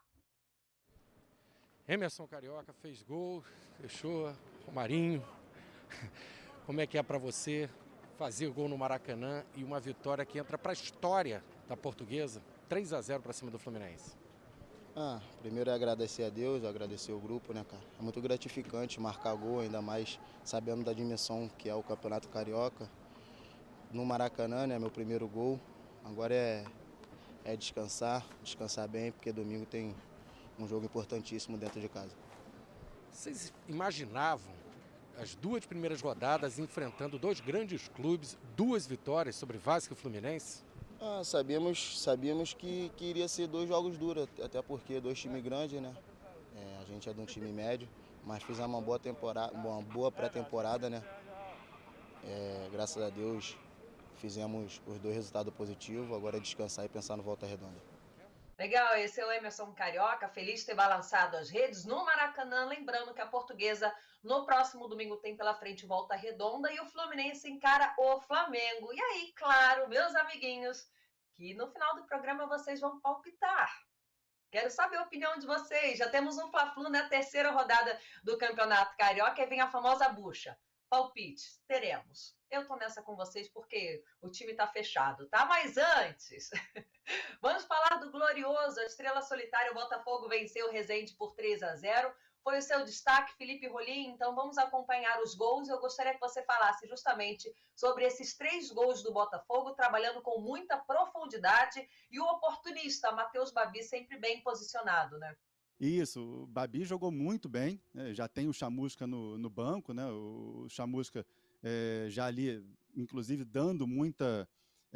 Emerson Carioca fez gol, fechou, Romarinho. Como é que é para você fazer gol no Maracanã e uma vitória que entra para a história da Portuguesa? três a zero para cima do Fluminense. Ah, primeiro é agradecer a Deus, agradecer o grupo, né, cara? É muito gratificante marcar gol, ainda mais sabendo da dimensão que é o Campeonato Carioca. No Maracanã, né, meu primeiro gol. Agora é, é descansar, descansar bem, porque domingo tem um jogo importantíssimo dentro de casa. Vocês imaginavam as duas primeiras rodadas enfrentando dois grandes clubes, duas vitórias sobre Vasco e Fluminense? Ah, sabíamos, sabíamos que, que iria ser dois jogos duros, até porque dois times grandes, né? É, a gente é de um time médio, mas fizemos uma boa temporada, uma boa pré-temporada, né? É, graças a Deus fizemos os dois resultados positivos, agora é descansar e pensar no Volta Redonda. Legal, esse é o Emerson Carioca, feliz de ter balançado as redes no Maracanã, lembrando que a Portuguesa no próximo domingo tem pela frente Volta Redonda e o Fluminense encara o Flamengo. E aí, claro, meus amiguinhos, que no final do programa vocês vão palpitar. Quero saber a opinião de vocês. Já temos um Fla-Flu na terceira rodada do Campeonato Carioca e vem a famosa bucha. Palpites, teremos. Eu tô nessa com vocês porque o time tá fechado, tá? Mas antes, vamos falar do glorioso, a estrela solitária, o Botafogo venceu o Resende por três a zero. Foi o seu destaque, Felipe Rolim, então vamos acompanhar os gols. Eu gostaria que você falasse justamente sobre esses três gols do Botafogo, trabalhando com muita profundidade, e o oportunista, Matheus Babi, sempre bem posicionado, né? Isso, o Babi jogou muito bem, né? Já tem o Chamusca no, no banco, né? O Chamusca é, já ali, inclusive, dando muita,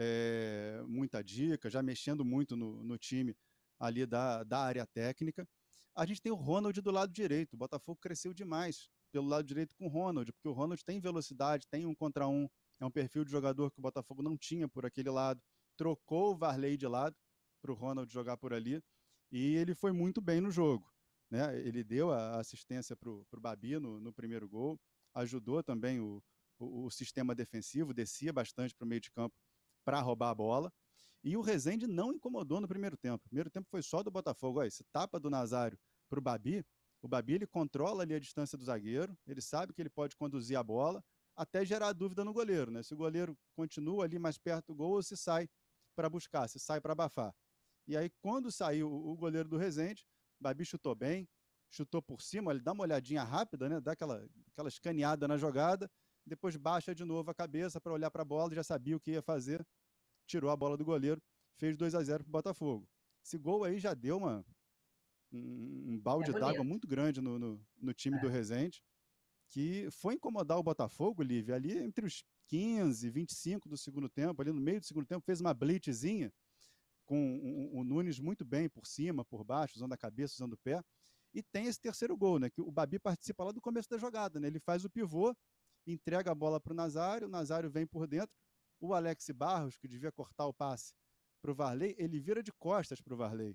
é, muita dica, já mexendo muito no, no time ali da, da área técnica. A gente tem o Ronald do lado direito, o Botafogo cresceu demais pelo lado direito com o Ronald, porque o Ronald tem velocidade, tem um contra um, é um perfil de jogador que o Botafogo não tinha por aquele lado, trocou o Varley de lado para o Ronald jogar por ali, e ele foi muito bem no jogo, né? Ele deu a assistência para o Babi no, no primeiro gol, ajudou também o, o, o sistema defensivo, descia bastante para o meio de campo para roubar a bola, e o Resende não incomodou no primeiro tempo. O primeiro tempo foi só do Botafogo. Olha, esse tapa do Nazário para o Babi, o Babi ele controla ali a distância do zagueiro, ele sabe que ele pode conduzir a bola até gerar dúvida no goleiro, né? Se o goleiro continua ali mais perto do gol ou se sai para buscar, se sai para abafar. E aí, quando saiu o goleiro do Resende, o Babi chutou bem, chutou por cima, ele dá uma olhadinha rápida, né? Dá aquela, aquela escaneada na jogada, depois baixa de novo a cabeça para olhar para a bola, já sabia o que ia fazer, tirou a bola do goleiro, fez dois a zero para o Botafogo. Esse gol aí já deu uma, um, um balde é d'água muito grande no, no, no time é. do Resende, que foi incomodar o Botafogo, Lívia, ali entre os quinze, vinte e cinco do segundo tempo, ali no meio do segundo tempo, fez uma blitzinha, com o, o Nunes muito bem por cima, por baixo, usando a cabeça, usando o pé, e tem esse terceiro gol, né, que o Babi participa lá do começo da jogada, né, ele faz o pivô, entrega a bola para o Nazário, o Nazário vem por dentro, o Alex Barros, que devia cortar o passe para o Varley, ele vira de costas para o Varley,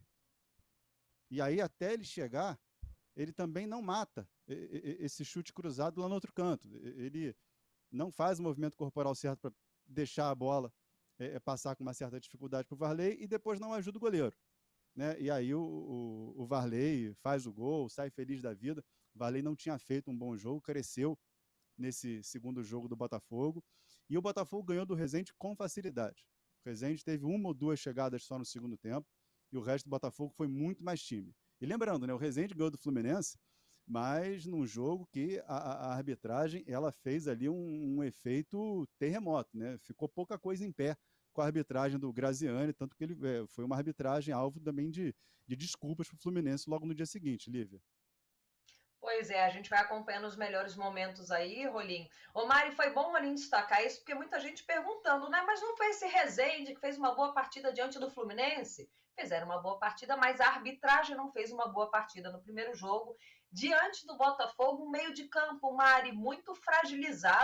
e aí até ele chegar, ele também não mata esse chute cruzado lá no outro canto, ele não faz o movimento corporal certo para deixar a bola É, é passar com uma certa dificuldade para o Varley e depois não ajuda o goleiro, né? E aí o, o, o Varley faz o gol, sai feliz da vida. O Varley não tinha feito um bom jogo, cresceu nesse segundo jogo do Botafogo, e o Botafogo ganhou do Resende com facilidade. O Resende teve uma ou duas chegadas só no segundo tempo e o resto do Botafogo foi muito mais time. E lembrando, né, o Resende ganhou do Fluminense, mas num jogo que a, a arbitragem ela fez ali um, um efeito terremoto, né? Ficou pouca coisa em pé com a arbitragem do Graziani, tanto que ele é, foi uma arbitragem alvo também de, de desculpas para o Fluminense logo no dia seguinte, Lívia. Pois é, a gente vai acompanhando os melhores momentos aí, Rolim. Ô Mari, foi bom, Rolim, destacar isso, porque muita gente perguntando, né? Mas não foi esse Resende que fez uma boa partida diante do Fluminense? Fizeram uma boa partida, mas a arbitragem não fez uma boa partida no primeiro jogo. Diante do Botafogo, um meio de campo, Mari, muito fragilizado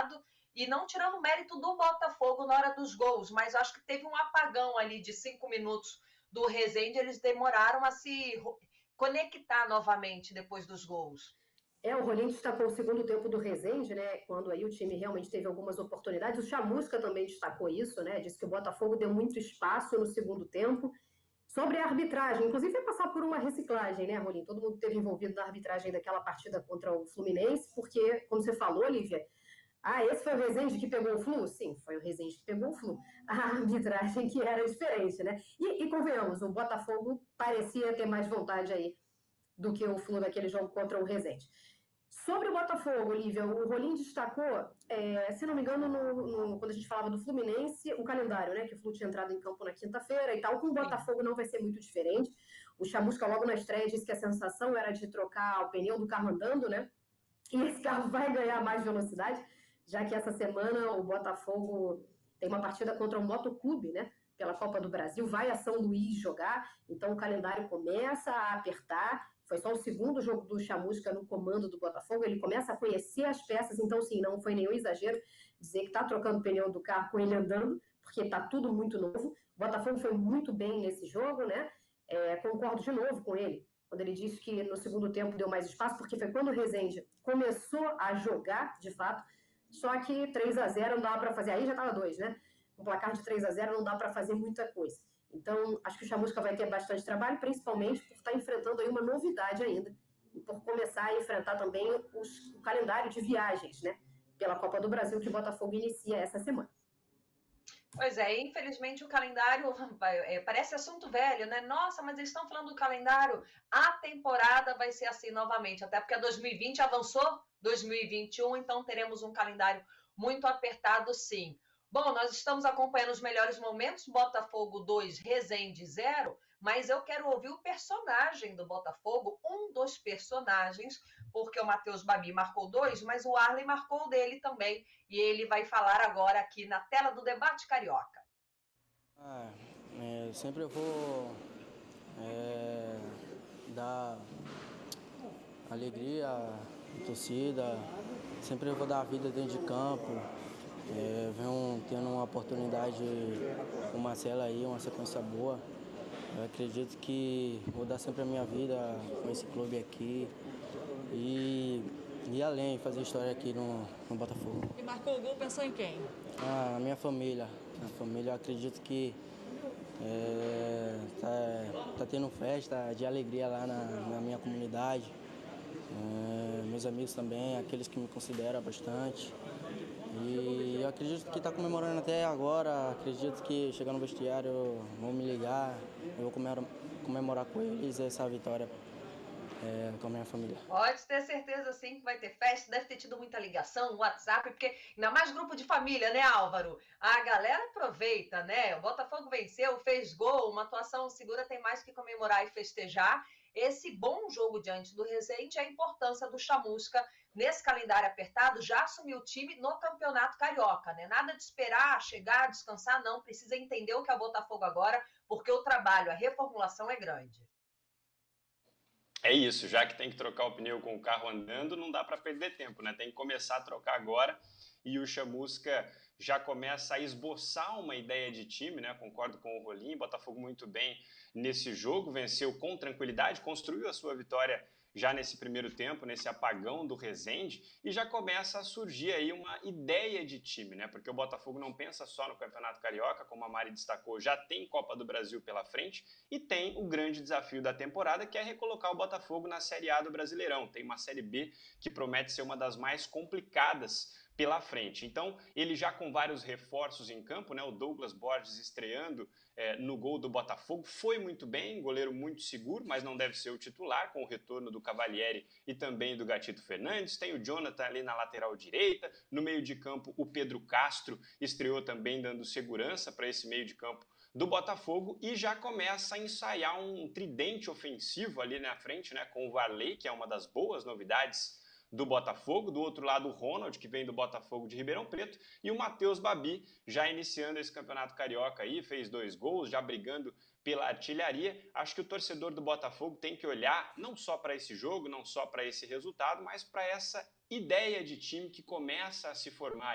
e não tirando o mérito do Botafogo na hora dos gols, mas acho que teve um apagão ali de cinco minutos do Rezende, eles demoraram a se conectar novamente depois dos gols. É, o Rolim destacou o segundo tempo do Rezende, né? Quando aí o time realmente teve algumas oportunidades. O Chamusca também destacou isso, né? Disse que o Botafogo deu muito espaço no segundo tempo. Sobre a arbitragem, inclusive vai passar por uma reciclagem, né, Rolim? Todo mundo esteve envolvido na arbitragem daquela partida contra o Fluminense, porque, como você falou, Lívia, ah, esse foi o Rezende que pegou o Flu? Sim, foi o Rezende que pegou o Flu. A arbitragem que era diferente, né? E, e convenhamos, o Botafogo parecia ter mais vontade aí do que o Flu naquele jogo contra o Rezende. Sobre o Botafogo, Lívia, o Rolim destacou, é, se não me engano, no, no, quando a gente falava do Fluminense, o calendário, né? Que o Flu tinha entrado em campo na quinta-feira e tal. Com o Botafogo não vai ser muito diferente. O Chamusca, logo na estreia, disse que a sensação era de trocar o pneu do carro andando, né? E esse carro vai ganhar mais velocidade, já que essa semana o Botafogo tem uma partida contra o Motoclube, né? Pela Copa do Brasil, vai a São Luís jogar, então o calendário começa a apertar. Foi só o segundo jogo do Chamusca no comando do Botafogo, ele começa a conhecer as peças, então sim, não foi nenhum exagero dizer que está trocando o pneu do carro com ele andando, porque está tudo muito novo. O Botafogo foi muito bem nesse jogo, né? É, concordo de novo com ele, quando ele disse que no segundo tempo deu mais espaço, porque foi quando o Rezende começou a jogar, de fato, só que três a zero não dava para fazer, aí já estava dois, né? Um placar de três a zero não dá para fazer muita coisa. Então, acho que o Chamusca vai ter bastante trabalho, principalmente por estar enfrentando aí uma novidade ainda, e por começar a enfrentar também os, o calendário de viagens, né? Pela Copa do Brasil, que o Botafogo inicia essa semana. Pois é, infelizmente o calendário é, parece assunto velho, né? Nossa, mas eles estão falando do calendário. A temporada vai ser assim novamente, até porque a dois mil e vinte avançou, dois mil e vinte e um, então teremos um calendário muito apertado, sim. Bom, nós estamos acompanhando os melhores momentos, Botafogo dois, Rezende zero, mas eu quero ouvir o personagem do Botafogo, um dos personagens, porque o Matheus Babi marcou dois, mas o Arley marcou o dele também, e ele vai falar agora aqui na tela do Debate Carioca. Ah, é, sempre eu vou é, dar alegria à torcida, sempre eu vou dar a vida dentro de campo. É, venho tendo uma oportunidade com o Marcelo aí, uma sequência boa. Eu acredito que vou dar sempre a minha vida com esse clube aqui e ir além, fazer história aqui no, no Botafogo. E marcou o gol, pensou em quem? Ah, a minha família. A família, eu acredito que é, tá, tá tendo festa de alegria lá na, na minha comunidade. É, meus amigos também, aqueles que me consideram bastante. E eu acredito que está comemorando até agora, acredito que chegando no vestiário vão me ligar, eu vou comemorar com eles essa vitória é, com a minha família. Pode ter certeza sim que vai ter festa, deve ter tido muita ligação, WhatsApp, porque ainda mais grupo de família, né, Álvaro? A galera aproveita, né? O Botafogo venceu, fez gol, uma atuação segura, tem mais que comemorar e festejar. Esse bom jogo diante do Rezende, a importância do Chamusca nesse calendário apertado, já assumiu o time no Campeonato Carioca, né? Nada de esperar, chegar, descansar, não. Precisa entender o que é o Botafogo agora, porque o trabalho, a reformulação é grande. É isso, já que tem que trocar o pneu com o carro andando, não dá para perder tempo, né? Tem que começar a trocar agora e o Chamusca já começa a esboçar uma ideia de time, né? Concordo com o Rolim, Botafogo muito bem nesse jogo, venceu com tranquilidade, construiu a sua vitória já nesse primeiro tempo, nesse apagão do Rezende, e já começa a surgir aí uma ideia de time, né? Porque o Botafogo não pensa só no Campeonato Carioca, como a Mari destacou, já tem Copa do Brasil pela frente e tem o grande desafio da temporada, que é recolocar o Botafogo na Série A do Brasileirão. Tem uma Série B que promete ser uma das mais complicadas pela frente. Então, ele já com vários reforços em campo, né? O Douglas Borges estreando é, no gol do Botafogo, foi muito bem, goleiro muito seguro, mas não deve ser o titular, com o retorno do Cavalieri e também do Gatito Fernandes. Tem o Jonathan ali na lateral direita, no meio de campo o Pedro Castro estreou também dando segurança para esse meio de campo do Botafogo e já começa a ensaiar um tridente ofensivo ali na frente, né? Com o Varley, que é uma das boas novidades do Botafogo, do outro lado o Ronald, que vem do Botafogo de Ribeirão Preto, e o Matheus Babi, já iniciando esse Campeonato Carioca aí, fez dois gols, já brigando pela artilharia. Acho que o torcedor do Botafogo tem que olhar não só para esse jogo, não só para esse resultado, mas para essa ideia de time que começa a se formar aí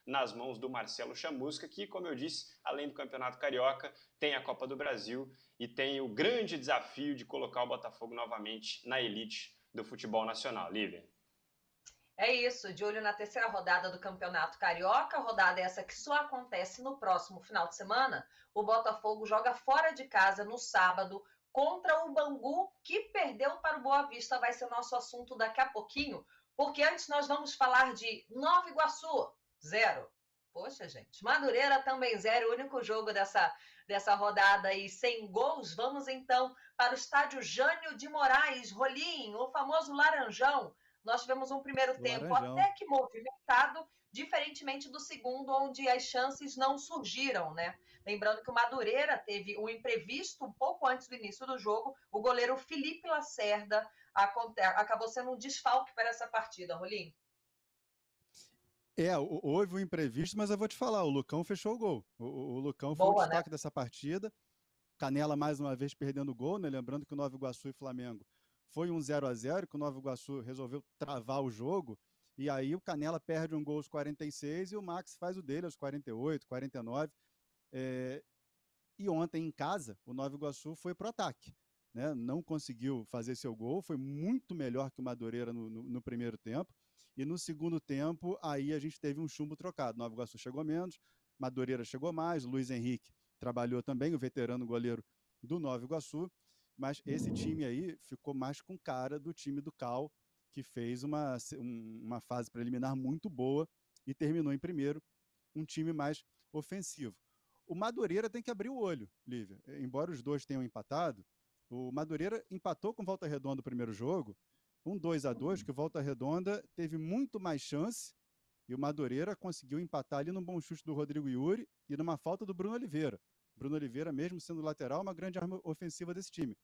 nas mãos do Marcelo Chamusca, que, como eu disse, além do Campeonato Carioca, tem a Copa do Brasil e tem o grande desafio de colocar o Botafogo novamente na elite do futebol nacional. Lívia. É isso, de olho na terceira rodada do Campeonato Carioca, rodada essa que só acontece no próximo final de semana. O Botafogo joga fora de casa no sábado contra o Bangu, que perdeu para o Boa Vista. Vai ser o nosso assunto daqui a pouquinho, porque antes nós vamos falar de Nova Iguaçu, zero. Poxa, gente, Madureira também zero, o único jogo dessa, dessa rodada aí sem gols. Vamos então para o estádio Jânio de Moraes, Rolim, o famoso Laranjão. Nós tivemos um primeiro tempo Laranjão. até que movimentado, diferentemente do segundo, onde as chances não surgiram, né? Lembrando que o Madureira teve um imprevisto um pouco antes do início do jogo. O goleiro Felipe Lacerda acabou sendo um desfalque para essa partida, Rolim. É, houve um imprevisto, mas eu vou te falar, o Lucão fechou o gol. O, o Lucão foi Boa, o destaque né? dessa partida. Canela mais uma vez perdendo o gol, né? Lembrando que o Nova Iguaçu e Flamengo foi um zero a zero, que o Nova Iguaçu resolveu travar o jogo, e aí o Canela perde um gol aos quarenta e seis e o Max faz o dele aos quarenta e oito, quarenta e nove. É... E ontem em casa, o Nova Iguaçu foi para o ataque, né? Não conseguiu fazer seu gol, foi muito melhor que o Madureira no, no, no primeiro tempo, e no segundo tempo, aí a gente teve um chumbo trocado. Nova Iguaçu chegou menos, Madureira chegou mais, Luiz Henrique trabalhou também, o veterano goleiro do Nova Iguaçu, mas esse time aí ficou mais com cara do time do Cal, que fez uma, uma fase preliminar muito boa e terminou em primeiro, um time mais ofensivo. O Madureira tem que abrir o olho, Lívia. Embora os dois tenham empatado, o Madureira empatou com Volta Redonda o primeiro jogo, um dois a dois, que o Volta Redonda teve muito mais chance, e o Madureira conseguiu empatar ali num bom chute do Rodrigo Yuri e numa falta do Bruno Oliveira. Bruno Oliveira, mesmo sendo lateral, uma grande arma ofensiva desse time.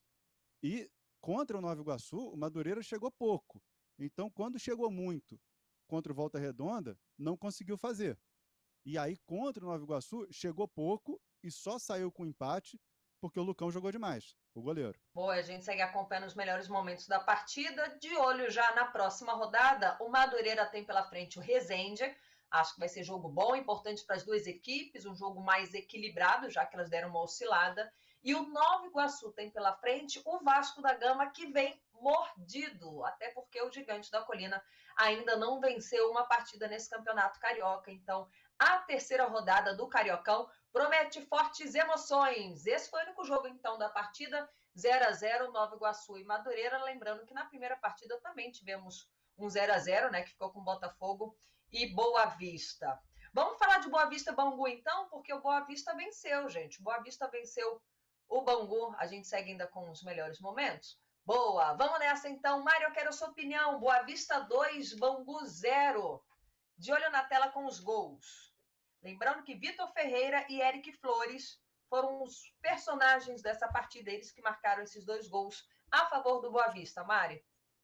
E contra o Nova Iguaçu, o Madureira chegou pouco. Então, quando chegou muito contra o Volta Redonda, não conseguiu fazer. E aí, contra o Nova Iguaçu, chegou pouco e só saiu com empate porque o Lucão jogou demais, o goleiro. Boa, a gente segue acompanhando os melhores momentos da partida. De olho já na próxima rodada, o Madureira tem pela frente o Resende. Acho que vai ser jogo bom, importante para as duas equipes, um jogo mais equilibrado, já que elas deram uma oscilada. E o Nova Iguaçu tem pela frente o Vasco da Gama, que vem mordido, até porque o Gigante da Colina ainda não venceu uma partida nesse campeonato carioca. Então, a terceira rodada do Cariocão promete fortes emoções. Esse foi o único jogo, então, da partida, zero a zero, Nova Iguaçu e Madureira. Lembrando que na primeira partida também tivemos um zero a zero, né, que ficou com Botafogo e Boa Vista. Vamos falar de Boa Vista e Bangu, então, porque o Boa Vista venceu, gente. O Boa Vista venceu o Bangu. A gente segue ainda com os melhores momentos. Boa, vamos nessa, então. Mário, eu quero a sua opinião. Boa Vista dois, Bangu zero. De olho na tela com os gols. Lembrando que Vitor Ferreira e Eric Flores foram os personagens dessa partida, eles que marcaram esses dois gols a favor do Boa Vista. Mário.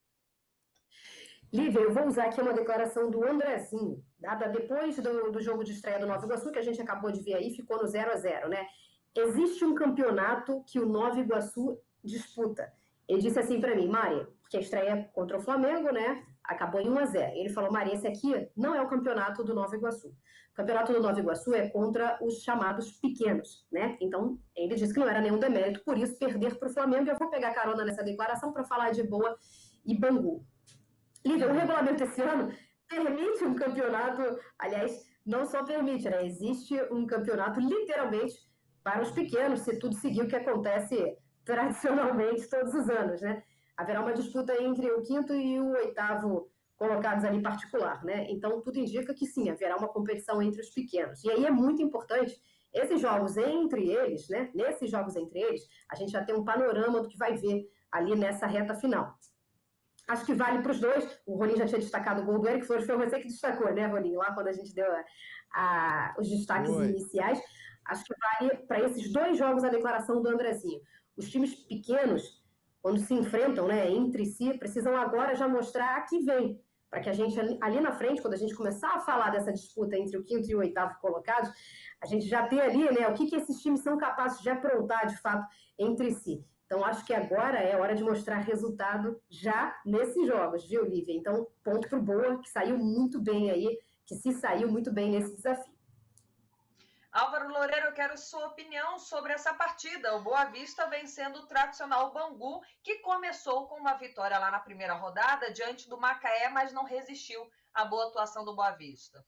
Lívia, eu vou usar aqui uma declaração do Andrezinho, dada depois do, do jogo de estreia do Nova Iguaçu, que a gente acabou de ver aí, ficou no zero a zero, né? Existe um campeonato que o Nova Iguaçu disputa. Ele disse assim para mim, Mari, porque a estreia contra o Flamengo, né, acabou em um a zero. Ele falou, Mari, esse aqui não é o campeonato do Nova Iguaçu. O campeonato do NovaIguaçu é contra os chamados pequenos, né? Então, ele disse que não era nenhum demérito, por isso, perder para o Flamengo. Eu vou pegar carona nessa declaração para falar de Boa e Bangu. Lívia, o regulamento esse ano permite um campeonato, aliás, não só permite, né? Existe um campeonato literalmente para os pequenos, se tudo seguir o que acontece tradicionalmente todos os anos, né? Haverá uma disputa entre o quinto e o oitavo colocados ali em particular, né? Então, tudo indica que sim, haverá uma competição entre os pequenos. E aí é muito importante, esses jogos entre eles, né? Nesses jogos entre eles, a gente já tem um panorama do que vai ver ali nessa reta final. Acho que vale para os dois. O Rolim já tinha destacado o gol do Eric Flores, foi você que destacou, né, Rolim? Lá quando a gente deu a, a, os destaques Oi. iniciais. Acho que vale para esses dois jogos a declaração do Andrezinho. Os times pequenos, quando se enfrentam, né, entre si, precisam agora já mostrar a que vem, para que a gente, ali na frente, quando a gente começar a falar dessa disputa entre o quinto e o oitavo colocados, a gente já tem ali, né, o que, que esses times são capazes de aprontar, de fato, entre si. Então, acho que agora é hora de mostrar resultado já nesses jogos, viu, Lívia? Então, ponto pro Boa, que saiu muito bem aí que se saiu muito bem nesse desafio. Álvaro Loureiro, eu quero sua opinião sobre essa partida. O Boa Vista vencendo o tradicional Bangu, que começou com uma vitória lá na primeira rodada diante do Macaé, mas não resistiu à boa atuação do Boa Vista.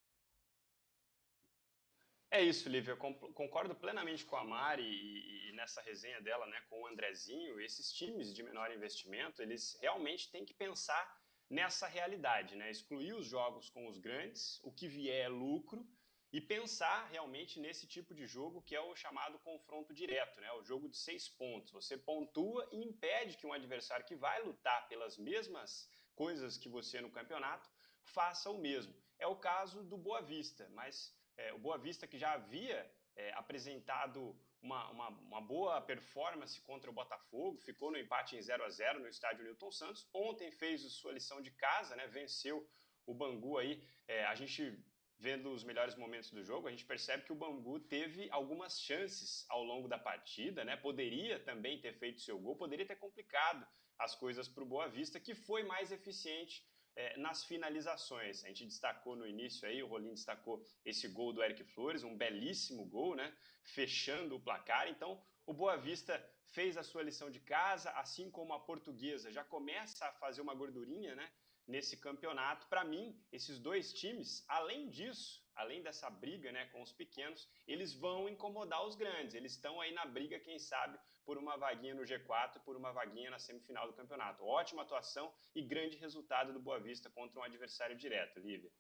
É isso, Lívia, eu concordo plenamente com a Mari e, e nessa resenha dela, né, com o Andrezinho. Esses times de menor investimento, eles realmente têm que pensar nessa realidade, né, excluir os jogos com os grandes, o que vier é lucro, e pensar realmente nesse tipo de jogo que é o chamado confronto direto, né, o jogo de seis pontos. Você pontua e impede que um adversário que vai lutar pelas mesmas coisas que você no campeonato faça o mesmo. É o caso do Boa Vista, mas... É, o Boa Vista, que já havia é, apresentado uma, uma, uma boa performance contra o Botafogo, ficou no empate em zero a zero no estádio Newton Santos. Ontem fez sua lição de casa, né, venceu o Bangu aí. É, a gente, vendo os melhores momentos do jogo, a gente percebe que o Bangu teve algumas chances ao longo da partida, né, poderia também ter feito seu gol, poderia ter complicado as coisas para o Boa Vista, que foi mais eficiente É, nas finalizações. A gente destacou no início aí, o Rolim destacou esse gol do Eric Flores, um belíssimo gol, né? Fechando o placar. Então, o Boa Vista fez a sua lição de casa, assim como a Portuguesa já começa a fazer uma gordurinha, né, nesse campeonato. Para mim, esses dois times, além disso, além dessa briga, né, com os pequenos, eles vão incomodar os grandes. Eles estão aí na briga, quem sabe, por uma vaguinha no G quatro, por uma vaguinha na semifinal do campeonato. Ótima atuação e grande resultado do Boa Vista contra um adversário direto, Lívia.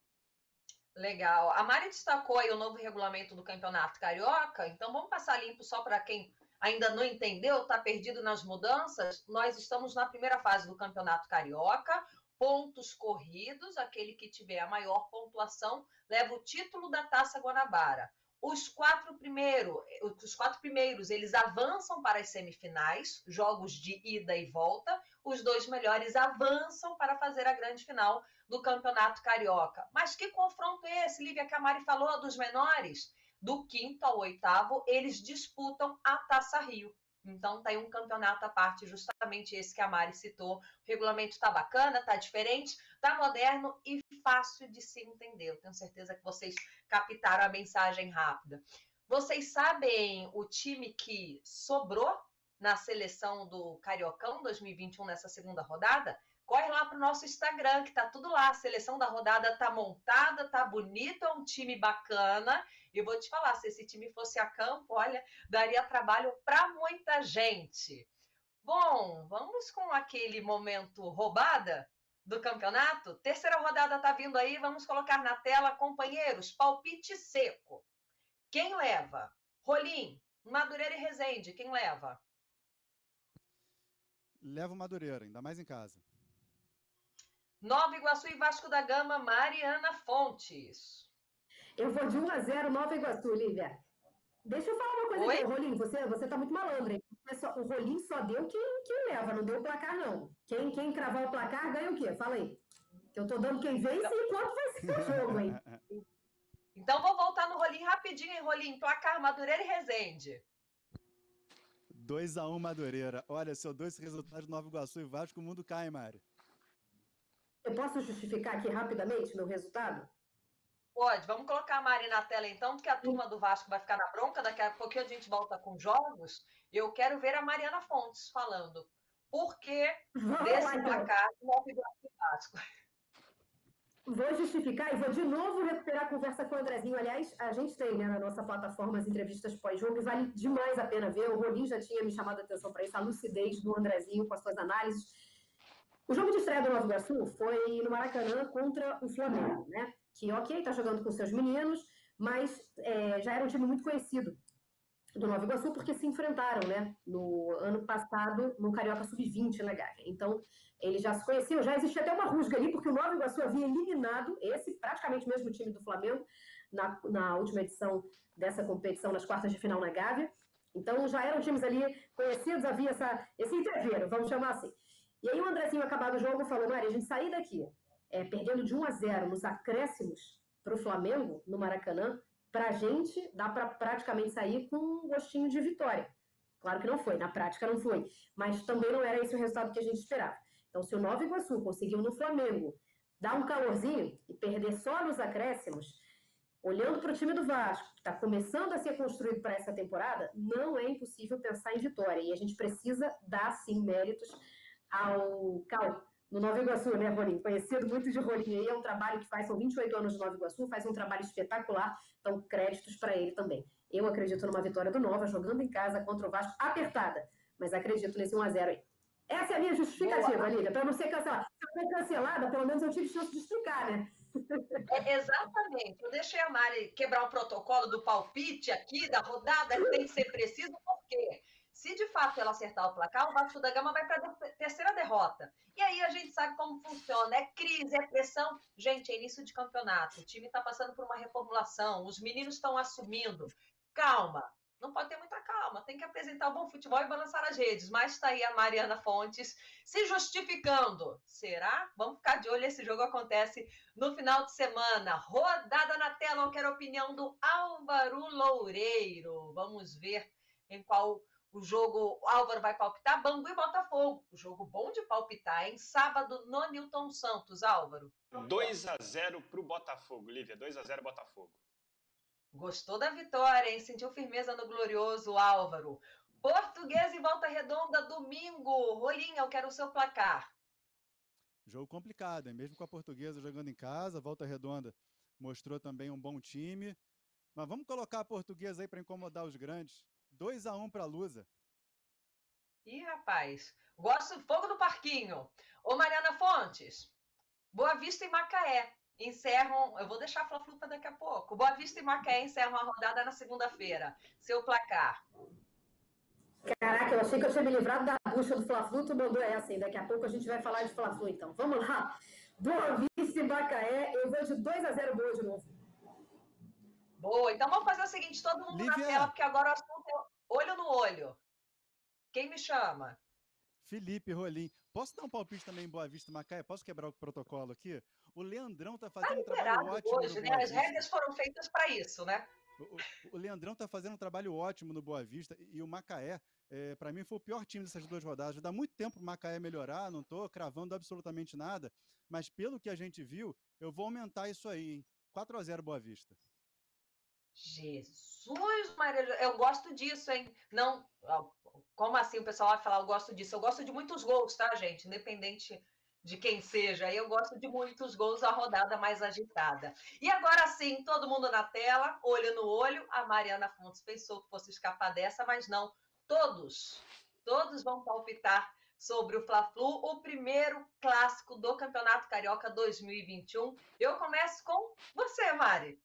Legal. A Mari destacou aí o novo regulamento do Campeonato Carioca, então vamos passar limpo só para quem ainda não entendeu, está perdido nas mudanças. Nós estamos na primeira fase do Campeonato Carioca, pontos corridos, aquele que tiver a maior pontuação leva o título da Taça Guanabara. Os quatro, primeiro, os quatro primeiros, eles avançam para as semifinais, jogos de ida e volta. Os dois melhores avançam para fazer a grande final do Campeonato Carioca. Mas que confronto é esse, Lívia, que a Mari falou dos menores? Do quinto ao oitavo, eles disputam a Taça Rio. Então, tá aí um campeonato à parte, justamente esse que a Mari citou. O regulamento tá bacana, tá diferente, tá moderno e fácil de se entender. Eu tenho certeza que vocês captaram a mensagem rápida. Vocês sabem o time que sobrou na seleção do Cariocão dois mil e vinte e um nessa segunda rodada? Corre lá pro nosso Instagram, que tá tudo lá. A seleção da rodada tá montada, tá bonita, é um time bacana. E eu vou te falar, se esse time fosse a campo, olha, daria trabalho para muita gente. Bom, vamos com aquele momento roubada do campeonato? Terceira rodada tá vindo aí, vamos colocar na tela, companheiros, palpite seco. Quem leva? Rolim, Madureira e Resende, quem leva? Leva o Madureira, ainda mais em casa. Nova Iguaçu e Vasco da Gama, Mariana Fontes. Eu vou de um a zero, Nova Iguaçu, Lívia. Deixa eu falar uma coisa Oi? aqui, Rolim, você, você tá muito malandro, hein? O Rolim só deu quem, quem leva, não deu o placar, não. Quem, quem cravar o placar ganha o quê? Fala aí. Eu tô dando quem vence e quanto vai ser o jogo, hein? Então vou voltar no Rolim rapidinho, hein, Rolim? Placar Madureira e Resende. dois a um Madureira. Olha, se eu dou esse resultado de Nova Iguaçu e Vasco, o mundo cai, Mari. Eu posso justificar aqui rapidamente meu resultado? Pode, vamos colocar a Mari na tela então, porque a turma do Vasco vai ficar na bronca, daqui a pouquinho a gente volta com jogos. Eu quero ver a Mariana Fontes falando. Por que desse placar do Nova Iguaçu e Vasco? Vou justificar e vou de novo recuperar a conversa com o Andrezinho. Aliás, a gente tem, né, na nossa plataforma as entrevistas pós-jogo e vale demais a pena ver. O Rolim já tinha me chamado a atenção para isso, a lucidez do Andrezinho com as suas análises. O jogo de estreia do Nova Iguaçu foi no Maracanã contra o Flamengo, né? Que, ok, tá jogando com seus meninos, mas é, já era um time muito conhecido do Nova Iguaçu porque se enfrentaram, né? No ano passado, no Carioca sub vinte na Gávea. Então, eles já se conheciam, já existia até uma rusga ali, porque o Nova Iguaçu havia eliminado esse praticamente mesmo time do Flamengo na, na última edição dessa competição, nas quartas de final na Gávea. Então, já eram times ali conhecidos, havia essa, esse interveiro, vamos chamar assim. E aí o Andrezinho, acabado o jogo, falou, Mari, a gente sair daqui é, perdendo de um a zero nos acréscimos para o Flamengo, no Maracanã, para a gente dá para praticamente sair com um gostinho de vitória. Claro que não foi, na prática não foi, mas também não era esse o resultado que a gente esperava. Então, se o Nova Iguaçu conseguiu no Flamengo dar um calorzinho e perder só nos acréscimos, olhando para o time do Vasco, que está começando a ser construído para essa temporada, não é impossível pensar em vitória. E a gente precisa dar, sim, méritos ao Cal, no Nova Iguaçu, né, Rolinho? Conhecido muito de Rolinho aí, é um trabalho que faz, são vinte e oito anos de Nova Iguaçu, faz um trabalho espetacular, então créditos para ele também. Eu acredito numa vitória do Nova, jogando em casa contra o Vasco, apertada, mas acredito nesse um a zero aí. Essa é a minha justificativa, Lívia, para não ser cancelada. Se eu for cancelada, pelo menos eu tive chance de explicar, né? É, exatamente. Eu deixei a Mari quebrar o protocolo do palpite aqui, da rodada, que tem que ser preciso, porque se de fato ela acertar o placar, o Vasco da Gama vai para a terceira derrota. E aí a gente sabe como funciona. É crise, é pressão. Gente, é início de campeonato. O time está passando por uma reformulação. Os meninos estão assumindo. Calma. Não pode ter muita calma, tem que apresentar o bom futebol e balançar as redes. Mas está aí a Mariana Fontes se justificando. Será? Vamos ficar de olho, esse jogo acontece no final de semana. Rodada na tela, eu quero a opinião do Álvaro Loureiro. Vamos ver em qual o jogo o Álvaro vai palpitar. Bangu e Botafogo. O jogo bom de palpitar, hein? Sábado no Newton Santos, Álvaro. dois a zero para o Botafogo, Lívia. dois a zero Botafogo. Gostou da vitória, hein? Sentiu firmeza no glorioso Álvaro. Portuguesa e Volta Redonda, domingo. Rolinha, eu quero o seu placar. Jogo complicado, hein? Mesmo com a Portuguesa jogando em casa, Volta Redonda mostrou também um bom time. Mas vamos colocar a Portuguesa aí para incomodar os grandes. dois a um para a Lusa. Ih, rapaz. Gosto do fogo do parquinho. Ô, Mariana Fontes, Boa Vista e Macaé encerram, eu vou deixar a Fla-Flu para daqui a pouco. Boa Vista e Macaé encerram a rodada na segunda-feira. Seu placar. Caraca, eu achei que eu tinha me livrado da bucha do Fla-Flu, tu mandou essa, hein? Daqui a pouco a gente vai falar de Fla-Flu, então. Vamos lá. Boa Vista e Macaé, eu vou de dois a zero Boa de novo. Boa, então vamos fazer o seguinte, todo mundo Lívia. na tela, porque agora o assunto é olho no olho. Quem me chama? Felipe Rolim. Posso dar um palpite também em Boa Vista e Macaé? Posso quebrar o protocolo aqui? O Leandrão tá fazendo Tá um trabalho liberado ótimo hoje, no né? Boa As Vista. regras foram feitas para isso, né? O, o, o Leandrão tá fazendo um trabalho ótimo no Boa Vista e o Macaé, é, para mim, foi o pior time dessas duas rodadas. Dá muito tempo o Macaé melhorar, não tô cravando absolutamente nada, mas pelo que a gente viu, eu vou aumentar isso aí, hein? quatro a zero Boa Vista. Jesus, Maria, eu gosto disso, hein? Não, como assim o pessoal vai falar, eu gosto disso? Eu gosto de muitos gols, tá, gente? Independente de quem seja, eu gosto de muitos gols, a rodada mais agitada. E agora sim, todo mundo na tela, olho no olho. A Mariana Fontes pensou que fosse escapar dessa, mas não. Todos, todos vão palpitar sobre o Fla-Flu, o primeiro clássico do Campeonato Carioca dois mil e vinte e um. Eu começo com você, Mari.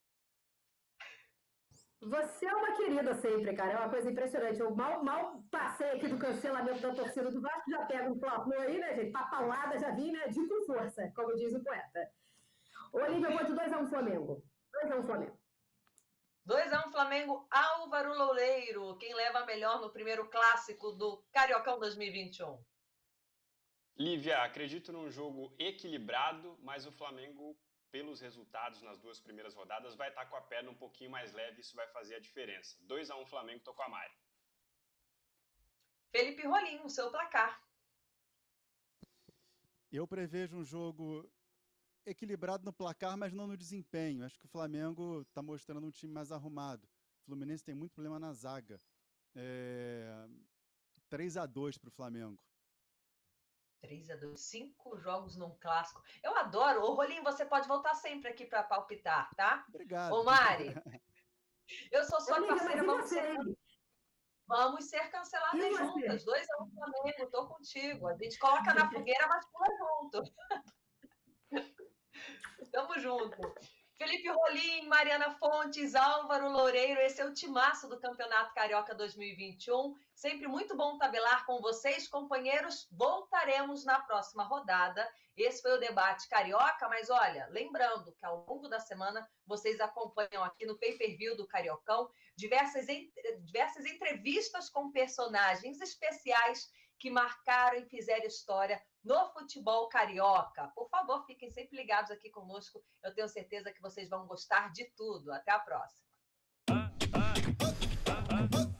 Você é uma querida sempre, cara. É uma coisa impressionante. Eu mal, mal passei aqui do cancelamento da torcida do Vasco, já pego um Fla-Flu aí, né, gente? Papalada, já vim, né? De com força, como diz o poeta. Olívia, eu vou de dois a um Flamengo. dois a um Flamengo. dois a um Flamengo, Álvaro Loureiro. Quem leva a melhor no primeiro clássico do Cariocão dois mil e vinte e um? Lívia, acredito num jogo equilibrado, mas o Flamengo, pelos resultados nas duas primeiras rodadas, vai estar com a perna um pouquinho mais leve, isso vai fazer a diferença. dois a um Flamengo, tô com a Mari. Felipe Rolim, o seu placar. Eu prevejo um jogo equilibrado no placar, mas não no desempenho. Acho que o Flamengo está mostrando um time mais arrumado. O Fluminense tem muito problema na zaga. É... três a dois para o Flamengo. três a dois, cinco jogos num clássico. Eu adoro. Ô, Rolim, você pode voltar sempre aqui para palpitar, tá? Obrigado. Ô, Mari, eu sou sua Amiga, parceira, mas e vamos você, ser, hein? vamos ser canceladas E você? juntas. dois a um Flamengo, tô contigo. A gente coloca na fogueira, mas pula junto. Tamo junto. Felipe Rolim, Mariana Fontes, Álvaro Loureiro, esse é o timaço do Campeonato Carioca dois mil e vinte e um. Sempre muito bom tabelar com vocês, companheiros. Voltaremos na próxima rodada. Esse foi o Debate Carioca, mas olha, lembrando que ao longo da semana vocês acompanham aqui no pay-per-view do Cariocão diversas, diversas entrevistas com personagens especiais que marcaram e fizeram história no futebol carioca. Por favor, fiquem sempre ligados aqui conosco. Eu tenho certeza que vocês vão gostar de tudo. Até a próxima.